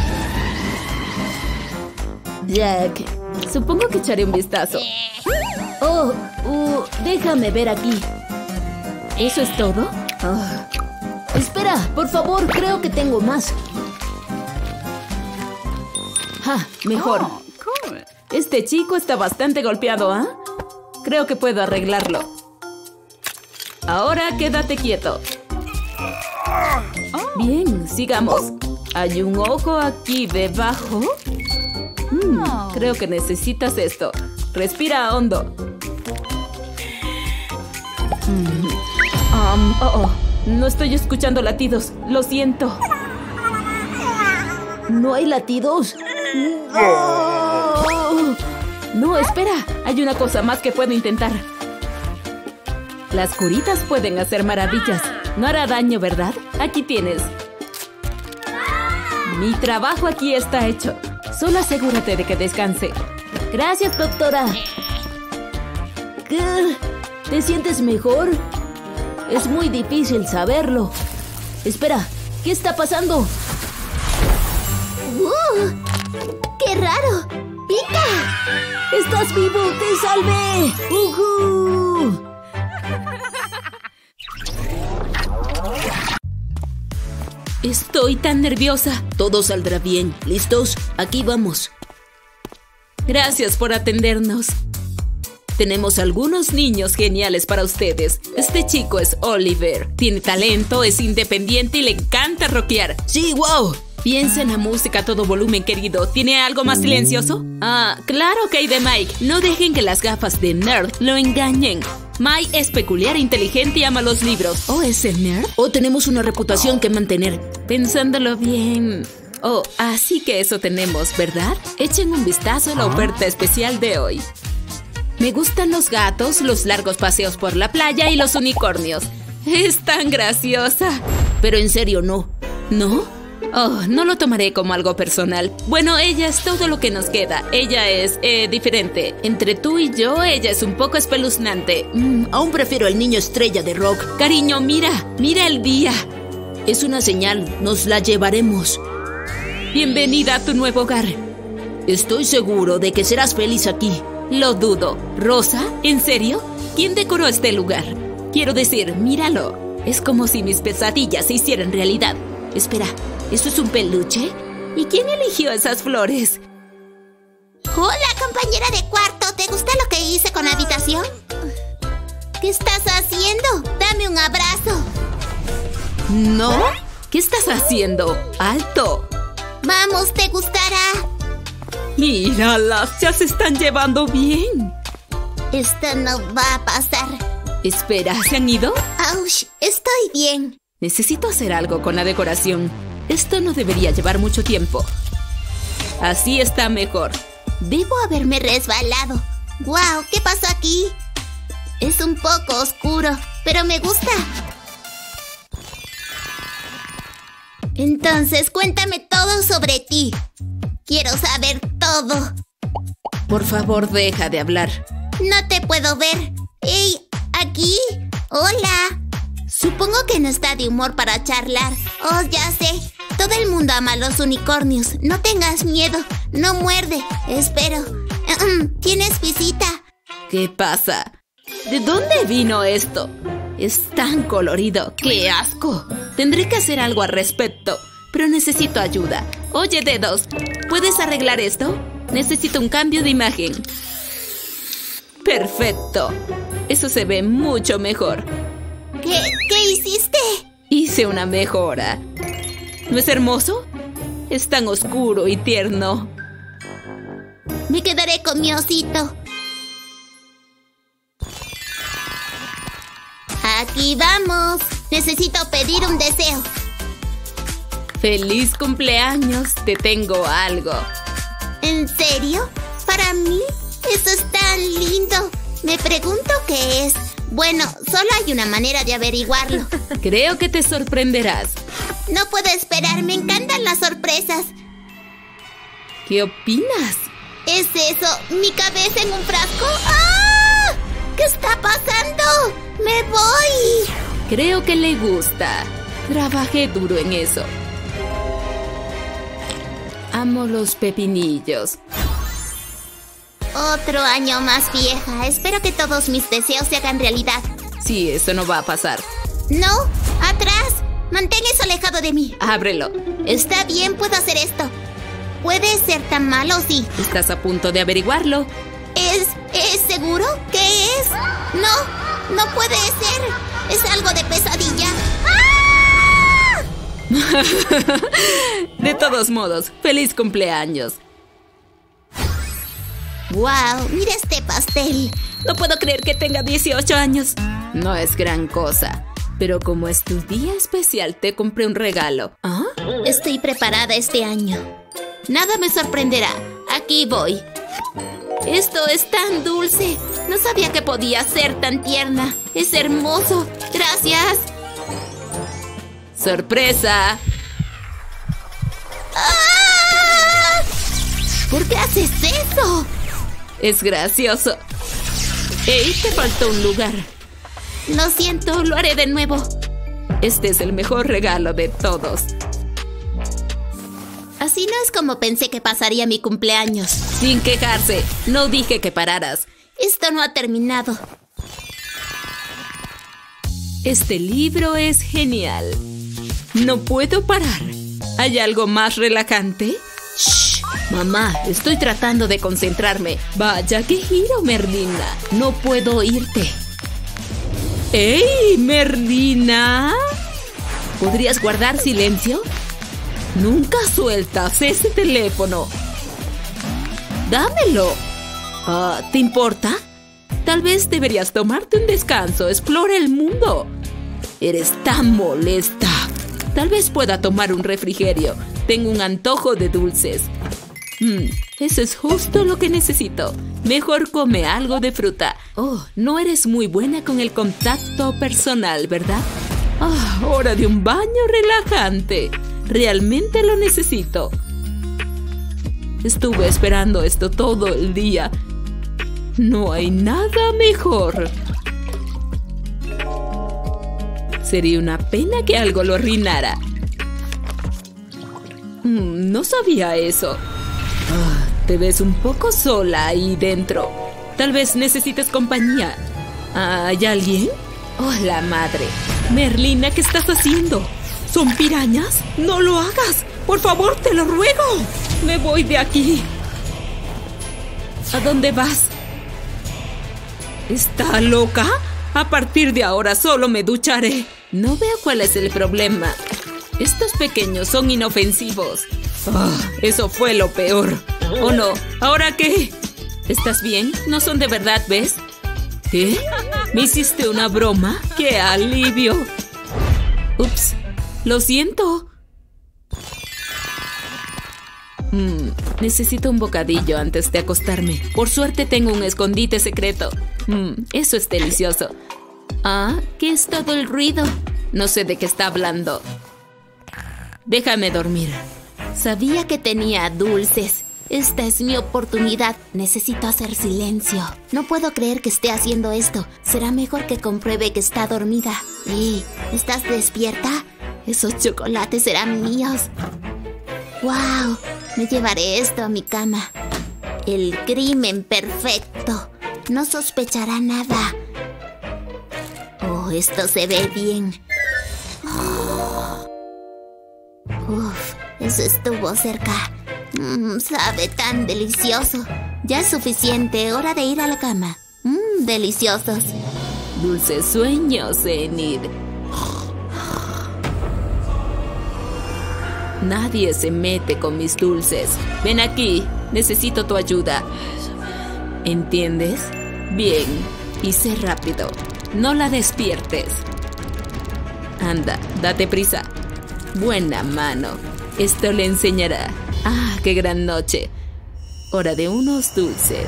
Jack, supongo que echaré un vistazo. Oh, déjame ver aquí. ¿Eso es todo? Espera, por favor, creo que tengo más. Mejor. Este chico está bastante golpeado, ¿ah? Creo que puedo arreglarlo. Ahora quédate quieto. Bien, sigamos. Hay un ojo aquí debajo. Creo que necesitas esto. Respira hondo. No estoy escuchando latidos. Lo siento. ¿No hay latidos? No, espera. Hay una cosa más que puedo intentar. Las curitas pueden hacer maravillas. No hará daño, ¿verdad? Aquí tienes. Mi trabajo aquí está hecho. Solo asegúrate de que descanse. Gracias, doctora. ¿Qué? ¿Te sientes mejor? Es muy difícil saberlo. Espera, ¿qué está pasando?
¡Qué raro! ¡Pica!
¡Estás vivo! ¡Te salvé! Estoy tan nerviosa. Todo saldrá bien. ¿Listos? Aquí vamos. Gracias por atendernos. Tenemos algunos niños geniales para ustedes. Este chico es Oliver. Tiene talento, es independiente y le encanta rockear. ¡Sí, wow! Piensa en la música a todo volumen, querido. ¿Tiene algo más silencioso? Claro que hay de Mike. No dejen que las gafas de nerd lo engañen. Mike es peculiar, inteligente y ama los libros. ¿Oh, es el nerd? ¿O tenemos una reputación que mantener? Pensándolo bien... así que eso tenemos, ¿verdad? Echen un vistazo a la oferta especial de hoy. Me gustan los gatos, los largos paseos por la playa y los unicornios. Es tan graciosa. Pero en serio, no. ¿No? No lo tomaré como algo personal. Bueno, ella es todo lo que nos queda. Ella es, diferente. Entre tú y yo, ella es un poco espeluznante. Aún prefiero al niño estrella de rock. Cariño, mira el día. Es una señal, nos la llevaremos. Bienvenida a tu nuevo hogar. Estoy seguro de que serás feliz aquí. Lo dudo. ¿Rosa? ¿En serio? ¿Quién decoró este lugar? Quiero decir, míralo. Es como si mis pesadillas se hicieran realidad. Espera, ¿eso es un peluche? ¿Y quién eligió esas flores?
Hola, compañera de cuarto. ¿Te gusta lo que hice con la habitación? ¿Qué estás haciendo? Dame un abrazo.
¿No? ¿Qué estás haciendo? ¡Alto!
Vamos, te gustará.
Míralas, ya se están llevando bien.
Esto no va a pasar.
Espera, ¿se han ido?
¡Auch! Estoy bien.
Necesito hacer algo con la decoración. Esto no debería llevar mucho tiempo. Así está mejor.
Debo haberme resbalado. ¡Guau! ¿Qué pasó aquí? Es un poco oscuro, pero me gusta. Entonces, cuéntame todo sobre ti. Quiero saber todo.
Por favor, deja de hablar.
No te puedo ver. ¡Ey! ¿Aquí? ¡Hola! Supongo que no está de humor para charlar. Oh, ya sé. Todo el mundo ama a los unicornios. No tengas miedo. No muerde. Espero. ¿Tienes visita?
¿Qué pasa? ¿De dónde vino esto? Es tan colorido. ¡Qué asco! Tendré que hacer algo al respecto, pero necesito ayuda. Oye, Dedos, ¿puedes arreglar esto? Necesito un cambio de imagen. ¡Perfecto! Eso se ve mucho mejor.
¿Qué hiciste?
Hice una mejora. ¿No es hermoso? Es tan oscuro y tierno.
Me quedaré con mi osito. Aquí vamos. Necesito pedir un deseo.
¡Feliz cumpleaños! Te tengo algo.
¿En serio? ¿Para mí? Eso es tan lindo. Me pregunto qué es. Bueno, solo hay una manera de averiguarlo.
Creo que te sorprenderás.
No puedo esperar, me encantan las sorpresas.
¿Qué opinas?
¿Es eso? ¿Mi cabeza en un frasco? ¡Ah! ¿Qué está pasando? ¡Me voy!
Creo que le gusta. Trabajé duro en eso. Amo los pepinillos.
Otro año más vieja. Espero que todos mis deseos se hagan realidad.
Sí, eso no va a pasar.
¡No! ¡Atrás! ¡Mantén eso alejado de mí!
Ábrelo.
Está bien, puedo hacer esto. ¿Puede ser tan malo? Sí.
Estás a punto de averiguarlo.
¿Es seguro? ¿Qué es? No puede ser. Es algo de pesadilla. ¡Ah!
De todos modos, feliz cumpleaños.
¡Wow! Mira este pastel.
No puedo creer que tenga 18 años. No es gran cosa, pero como es tu día especial, te compré un regalo. ¿Ah?
Estoy preparada este año. Nada me sorprenderá. Aquí voy. Esto es tan dulce. No sabía que podía ser tan tierna. Es hermoso. Gracias.
¡Sorpresa!
¡Ah! ¿Por qué haces eso?
Es gracioso. ¡Ey! Te faltó un lugar.
Lo siento, lo haré de nuevo.
Este es el mejor regalo de todos.
Así no es como pensé que pasaría mi cumpleaños.
Sin quejarse. No dije que pararas.
Esto no ha terminado.
Este libro es genial. No puedo parar. ¿Hay algo más relajante? ¡Shh! Mamá, estoy tratando de concentrarme. Vaya, qué giro, Merlina. No puedo oírte. ¡Ey, Merlina! ¿Podrías guardar silencio? Nunca sueltas ese teléfono. Dámelo. ¿Te importa? Tal vez deberías tomarte un descanso. Explora el mundo. Eres tan molesta. Tal vez pueda tomar un refrigerio. Tengo un antojo de dulces. Eso es justo lo que necesito. Mejor come algo de fruta. Oh, no eres muy buena con el contacto personal, ¿verdad? Hora de un baño relajante. Realmente lo necesito. Estuve esperando esto todo el día. No hay nada mejor. Sería una pena que algo lo arruinara. No sabía eso. Te ves un poco sola ahí dentro. Tal vez necesites compañía. ¿Hay alguien? ¡Oh, la madre! Merlina, ¿qué estás haciendo? ¿Son pirañas? ¡No lo hagas! ¡Por favor, te lo ruego! ¡Me voy de aquí! ¿A dónde vas? ¿Está loca? A partir de ahora solo me ducharé. No veo cuál es el problema. Estos pequeños son inofensivos. Eso fue lo peor. Oh no, ¿ahora qué? ¿Estás bien? No son de verdad, ¿ves? ¿Qué? ¿Me hiciste una broma? ¡Qué alivio! Ups, lo siento. Necesito un bocadillo antes de acostarme. Por suerte tengo un escondite secreto. Eso es delicioso. Ah, ¿qué es todo el ruido? No sé de qué está hablando. Déjame dormir.
Sabía que tenía dulces. Esta es mi oportunidad. Necesito hacer silencio. No puedo creer que esté haciendo esto. Será mejor que compruebe que está dormida. ¿Estás despierta? Esos chocolates serán míos. ¡Wow! Me llevaré esto a mi cama. El crimen perfecto. No sospechará nada. Oh, esto se ve bien. Uf, eso estuvo cerca. Sabe tan delicioso. Ya es suficiente, hora de ir a la cama. Deliciosos.
Dulces sueños, Enid. Nadie se mete con mis dulces. Ven aquí, necesito tu ayuda. ¿Entiendes? Bien, y sé rápido. No la despiertes. Anda, date prisa. Buena mano. Esto le enseñará. ¡Ah, qué gran noche! Hora de unos dulces.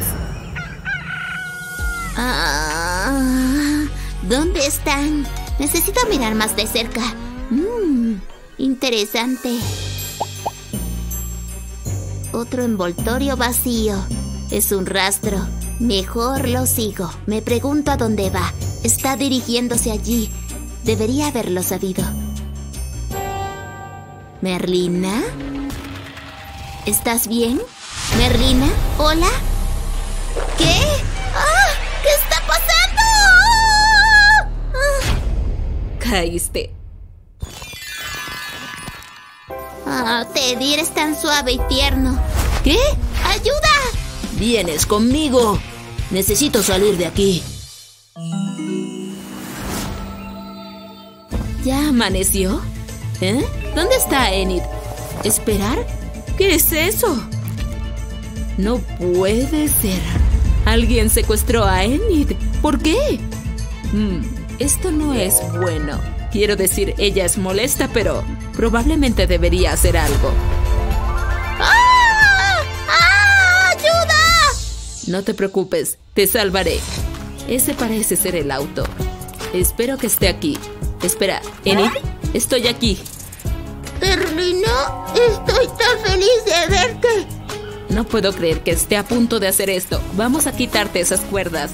¿Dónde están? Necesito mirar más de cerca. Interesante. Otro envoltorio vacío. Es un rastro. Mejor lo sigo. Me pregunto a dónde va. Está dirigiéndose allí. Debería haberlo sabido. ¿Merlina? ¿Estás bien? ¿Merlina? ¿Hola? ¿Qué? ¿Qué está pasando?
Caíste.
Teddy, eres tan suave y tierno. ¿Qué? ¡Ayuda!
Vienes conmigo. Necesito salir de aquí. ¿Ya amaneció? ¿Dónde está Enid? ¿Esperar? ¿Qué es eso? No puede ser. Alguien secuestró a Enid. ¿Por qué? Esto no es bueno. Quiero decir, ella es molesta, pero probablemente debería hacer algo.
¡Ayuda!
No te preocupes, te salvaré. Ese parece ser el auto. Espero que esté aquí. Espera, Enid, estoy aquí.
Merlina, estoy tan feliz de verte.
No puedo creer que esté a punto de hacer esto. Vamos a quitarte esas cuerdas.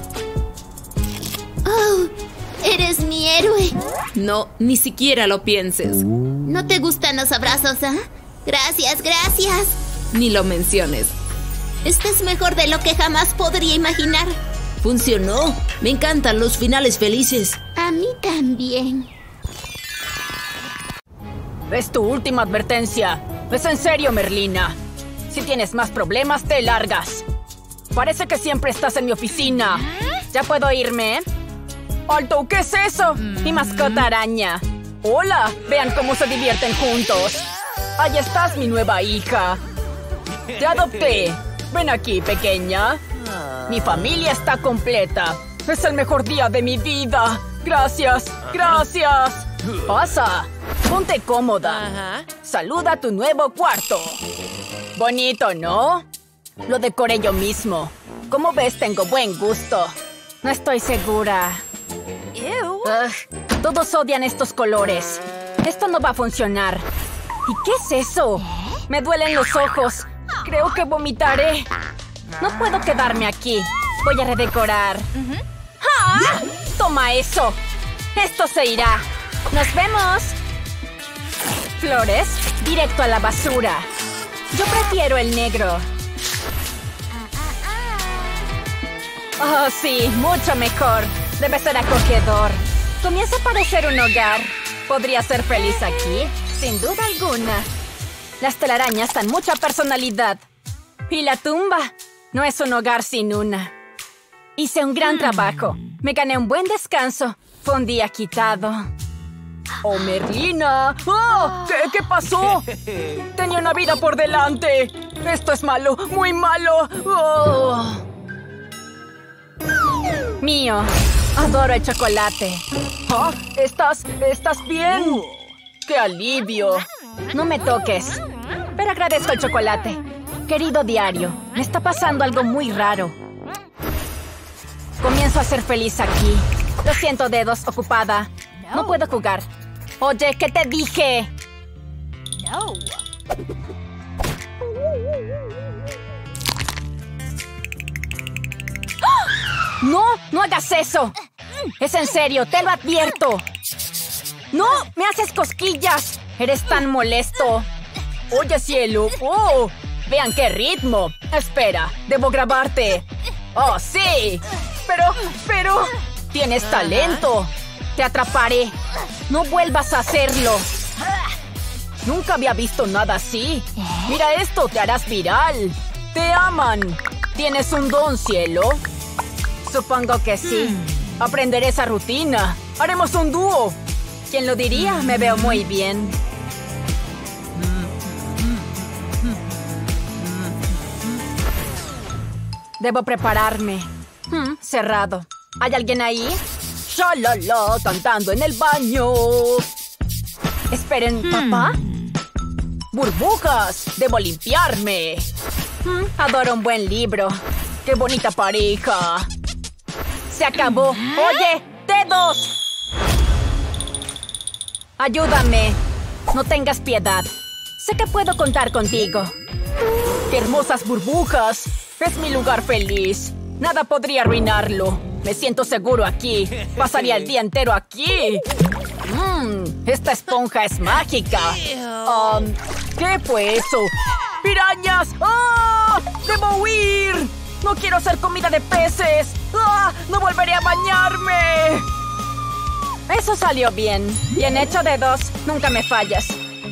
Oh, eres mi héroe.
No, ni siquiera lo pienses.
¿No te gustan los abrazos, Gracias, gracias.
Ni lo menciones.
Esto es mejor de lo que jamás podría imaginar.
Funcionó. Me encantan los finales felices.
A mí también.
Es tu última advertencia. Es en serio, Merlina. Si tienes más problemas, te largas. Parece que siempre estás en mi oficina. ¿Ya puedo irme? ¡Alto! ¿Qué es eso? Mi mascota araña. ¡Hola! Vean cómo se divierten juntos. Ahí estás, mi nueva hija. Te adopté. Ven aquí, pequeña. Mi familia está completa. Es el mejor día de mi vida. Gracias, gracias. Pasa. Ponte cómoda. Saluda a tu nuevo cuarto. Bonito, ¿no? Lo decoré yo mismo. Como ves, tengo buen gusto. No estoy segura. Todos odian estos colores. Esto no va a funcionar. ¿Y qué es eso? Me duelen los ojos. Creo que vomitaré. No puedo quedarme aquí. Voy a redecorar. ¡Ah! ¡Toma eso! Esto se irá. ¡Nos vemos! Flores, directo a la basura. Yo prefiero el negro. Oh, sí, mucho mejor. Debe ser acogedor. Comienza a parecer un hogar. ¿Podría ser feliz aquí? Sin duda alguna. Las telarañas dan mucha personalidad. Y la tumba no es un hogar sin una. Hice un gran trabajo. Me gané un buen descanso. Fue un día quitado. ¡Oh, Merlina! ¡Oh! ¿Qué pasó? Tenía una vida por delante. Esto es malo, muy malo. ¡Oh! Mío, adoro el chocolate. ¿Oh? ¿Estás bien? ¡Qué alivio! No me toques. Pero agradezco el chocolate. Querido diario, me está pasando algo muy raro. Comienzo a ser feliz aquí. Lo siento, dedos, ocupada. No puedo jugar. Oye, ¿qué te dije? ¡No! ¡No hagas eso! Es en serio, te lo advierto. ¡No! ¡Me haces cosquillas! Eres tan molesto. Oye, cielo. ¡Oh! Vean qué ritmo. Espera, debo grabarte. ¡Oh, sí! Pero... Tienes talento. Te atraparé. No vuelvas a hacerlo. Nunca había visto nada así. Mira esto, te harás viral. Te aman. ¿Tienes un don, cielo? Supongo que sí. Aprenderé esa rutina. Haremos un dúo. ¿Quién lo diría? Me veo muy bien. Debo prepararme. Cerrado. ¿Hay alguien ahí? ¡Shalala! Cantando en el baño. Esperen, ¿papá? ¡Burbujas! ¡Debo limpiarme! Adoro un buen libro. ¡Qué bonita pareja! ¡Se acabó! ¡Oye! ¡Dedos! ¡Ayúdame! No tengas piedad. Sé que puedo contar contigo. ¡Qué hermosas burbujas! Es mi lugar feliz. Nada podría arruinarlo. Me siento seguro aquí. Pasaría el día entero aquí. Esta esponja es mágica. ¿Qué fue eso? ¡Pirañas! ¡Ah! ¡Debo huir! ¡No quiero ser comida de peces! ¡Ah! ¡No volveré a bañarme! Eso salió bien. Bien hecho, dedos. Nunca me fallas.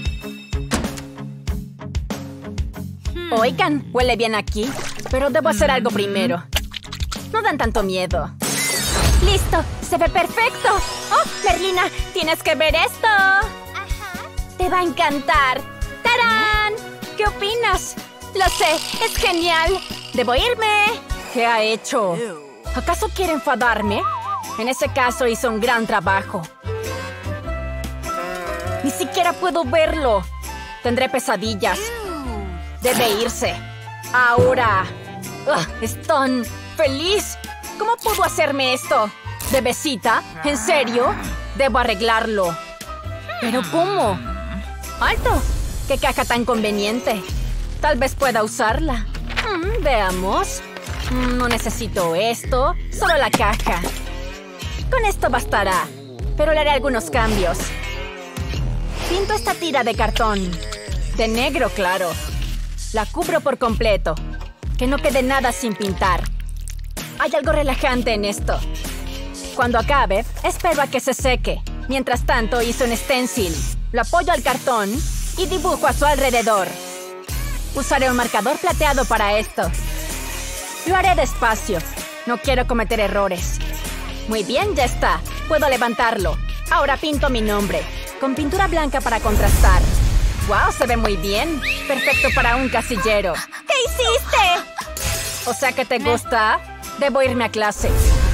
Oigan, huele bien aquí. Pero debo hacer algo primero. No dan tanto miedo. ¡Listo! ¡Se ve perfecto! ¡Oh, Merlina! ¡Tienes que ver esto! ¡Te va a encantar! ¡Tarán! ¿Qué opinas? Lo sé, es genial. ¡Debo irme! ¿Qué ha hecho? ¿Acaso quiere enfadarme? En ese caso hizo un gran trabajo. Ni siquiera puedo verlo. Tendré pesadillas. Debe irse. Ahora. ¿Están feliz? ¿Cómo pudo hacerme esto? ¿Bebecita? ¿En serio? Debo arreglarlo. ¿Pero cómo? ¡Alto! ¡Qué caja tan conveniente! Tal vez pueda usarla. Veamos. No necesito esto. Solo la caja. Con esto bastará. Pero le haré algunos cambios. Pinto esta tira de cartón. De negro, claro. La cubro por completo. Que no quede nada sin pintar. Hay algo relajante en esto. Cuando acabe, espero a que se seque. Mientras tanto, hice un stencil. Lo apoyo al cartón y dibujo a su alrededor. Usaré un marcador plateado para esto. Lo haré despacio. No quiero cometer errores. Muy bien, ya está. Puedo levantarlo. Ahora pinto mi nombre. Con pintura blanca para contrastar. ¡Wow! Se ve muy bien. Perfecto para un casillero.
¿Qué hiciste?
O sea que te gusta. Debo irme a clase.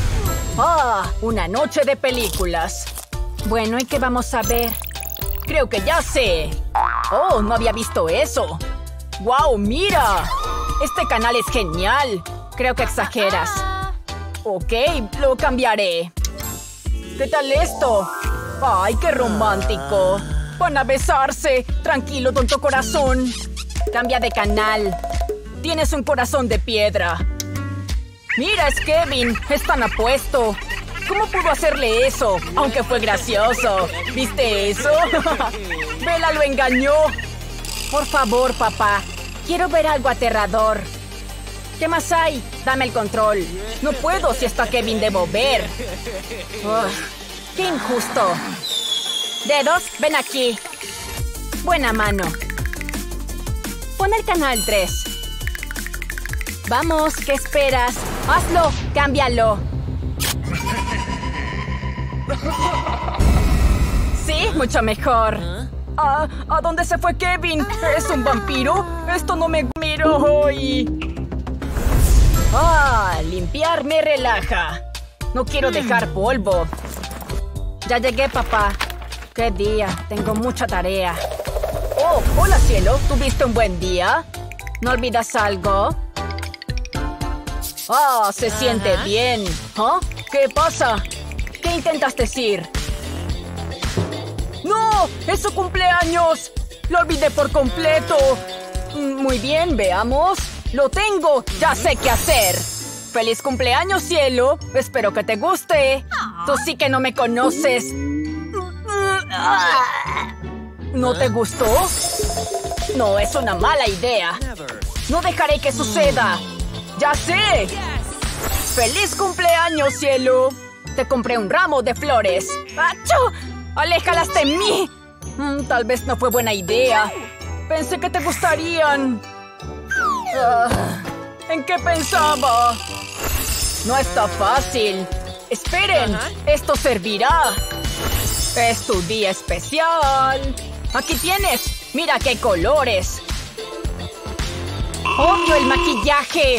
Una noche de películas. Bueno, ¿y qué vamos a ver? Creo que ya sé. Oh, no había visto eso. ¡Wow! ¡Mira! Este canal es genial. Creo que exageras. Ok, lo cambiaré. ¿Qué tal esto? ¡Ay, qué romántico! Van a besarse. Tranquilo, tonto corazón. Cambia de canal. Tienes un corazón de piedra. Mira, es Kevin. Es tan apuesto. ¿Cómo pudo hacerle eso? Aunque fue gracioso. ¿Viste eso? Bella lo engañó. Por favor, papá. Quiero ver algo aterrador. ¿Qué más hay? Dame el control. No puedo si está Kevin, debo ver. ¡Qué injusto! Dedos, ven aquí. Buena mano. Pon el canal 3. Vamos, ¿qué esperas? ¡Hazlo! ¡Cámbialo! ¿Sí? Sí, mucho mejor. ¿A dónde se fue Kevin? ¿Es un vampiro? Esto no me miro hoy. Limpiar me relaja. No quiero dejar polvo. Ya llegué, papá. Qué día. Tengo mucha tarea. Oh, hola, cielo. ¿Tuviste un buen día? ¿No olvidas algo? Se siente bien. ¿Qué pasa? ¿Qué intentas decir? ¡No! ¡Es su cumpleaños! ¡Lo olvidé por completo! Muy bien, veamos. ¡Lo tengo! ¡Ya sé qué hacer! ¡Feliz cumpleaños, cielo! Espero que te guste. Tú sí que no me conoces. ¿No te gustó? No, es una mala idea. No dejaré que suceda. ¡Ya sé! ¡Feliz cumpleaños, cielo! Te compré un ramo de flores. ¡Achú! ¡Aléjalas de mí! Tal vez no fue buena idea. Pensé que te gustarían. ¿En qué pensaba? No está fácil. Esperen, esto servirá. Es tu día especial. Aquí tienes. Mira qué colores. ¡Odio el maquillaje!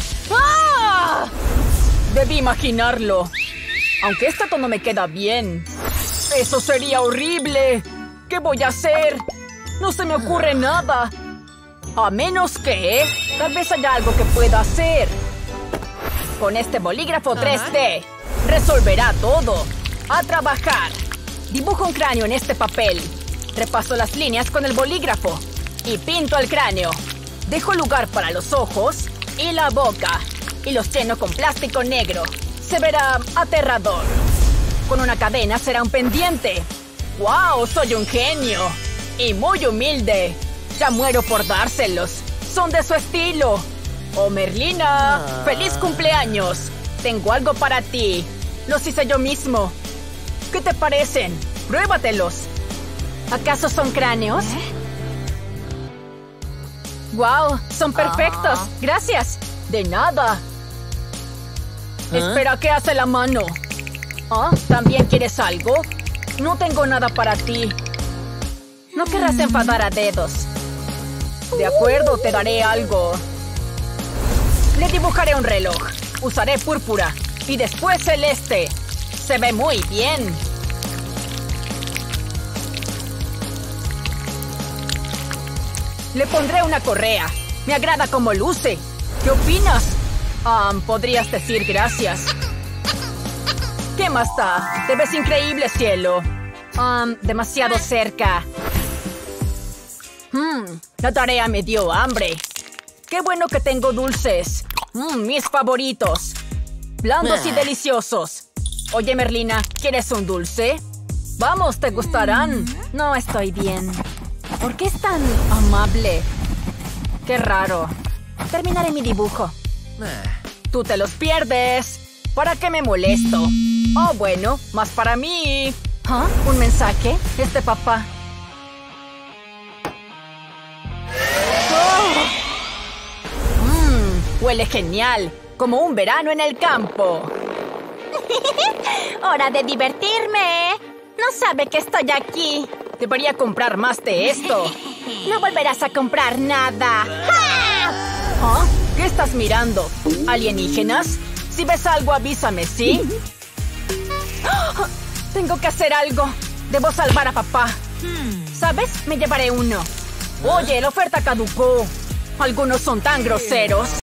Debí imaginarlo. Aunque este tono me queda bien. ¡Eso sería horrible! ¿Qué voy a hacer? No se me ocurre nada. A menos que... tal vez haya algo que pueda hacer. Con este bolígrafo 3D. Resolverá todo. ¡A trabajar! Dibujo un cráneo en este papel. Repaso las líneas con el bolígrafo. Y pinto el cráneo. Dejo lugar para los ojos y la boca. Y los lleno con plástico negro. Se verá aterrador. Con una cadena será un pendiente. ¡Wow! ¡Soy un genio! Y muy humilde. Ya muero por dárselos. Son de su estilo. ¡Oh, Merlina! ¡Feliz cumpleaños! Tengo algo para ti. Los hice yo mismo. ¿Qué te parecen? ¡Pruébatelos! ¿Acaso son cráneos? ¡Wow! ¡Son perfectos! ¡Gracias! ¡De nada! Espera, ¿qué hace la mano? ¿También quieres algo? No tengo nada para ti. No querrás enfadar a Dedos. De acuerdo, te daré algo. Le dibujaré un reloj. Usaré púrpura. Y después celeste. Se ve muy bien. Le pondré una correa. Me agrada cómo luce. ¿Qué opinas? Podrías decir gracias. ¿Qué más da? Te ves increíble, cielo. Demasiado cerca. La tarea me dio hambre. Qué bueno que tengo dulces. Mis favoritos. Blandos y deliciosos. Oye, Merlina, ¿quieres un dulce? Vamos, te gustarán. No estoy bien. ¿Por qué es tan amable? Qué raro. Terminaré mi dibujo. Tú te los pierdes. ¿Para qué me molesto? Oh, bueno, más para mí. ¿Un mensaje? Es de papá. Huele genial. Como un verano en el campo.
¡Hora de divertirme! No sabe que estoy aquí.
Debería comprar más de esto.
No volverás a comprar nada.
¿Qué estás mirando? ¿Alienígenas? Si ves algo, avísame, ¿sí? Tengo que hacer algo. Debo salvar a papá. ¿Sabes? Me llevaré uno. Oye, la oferta caducó. Algunos son tan groseros.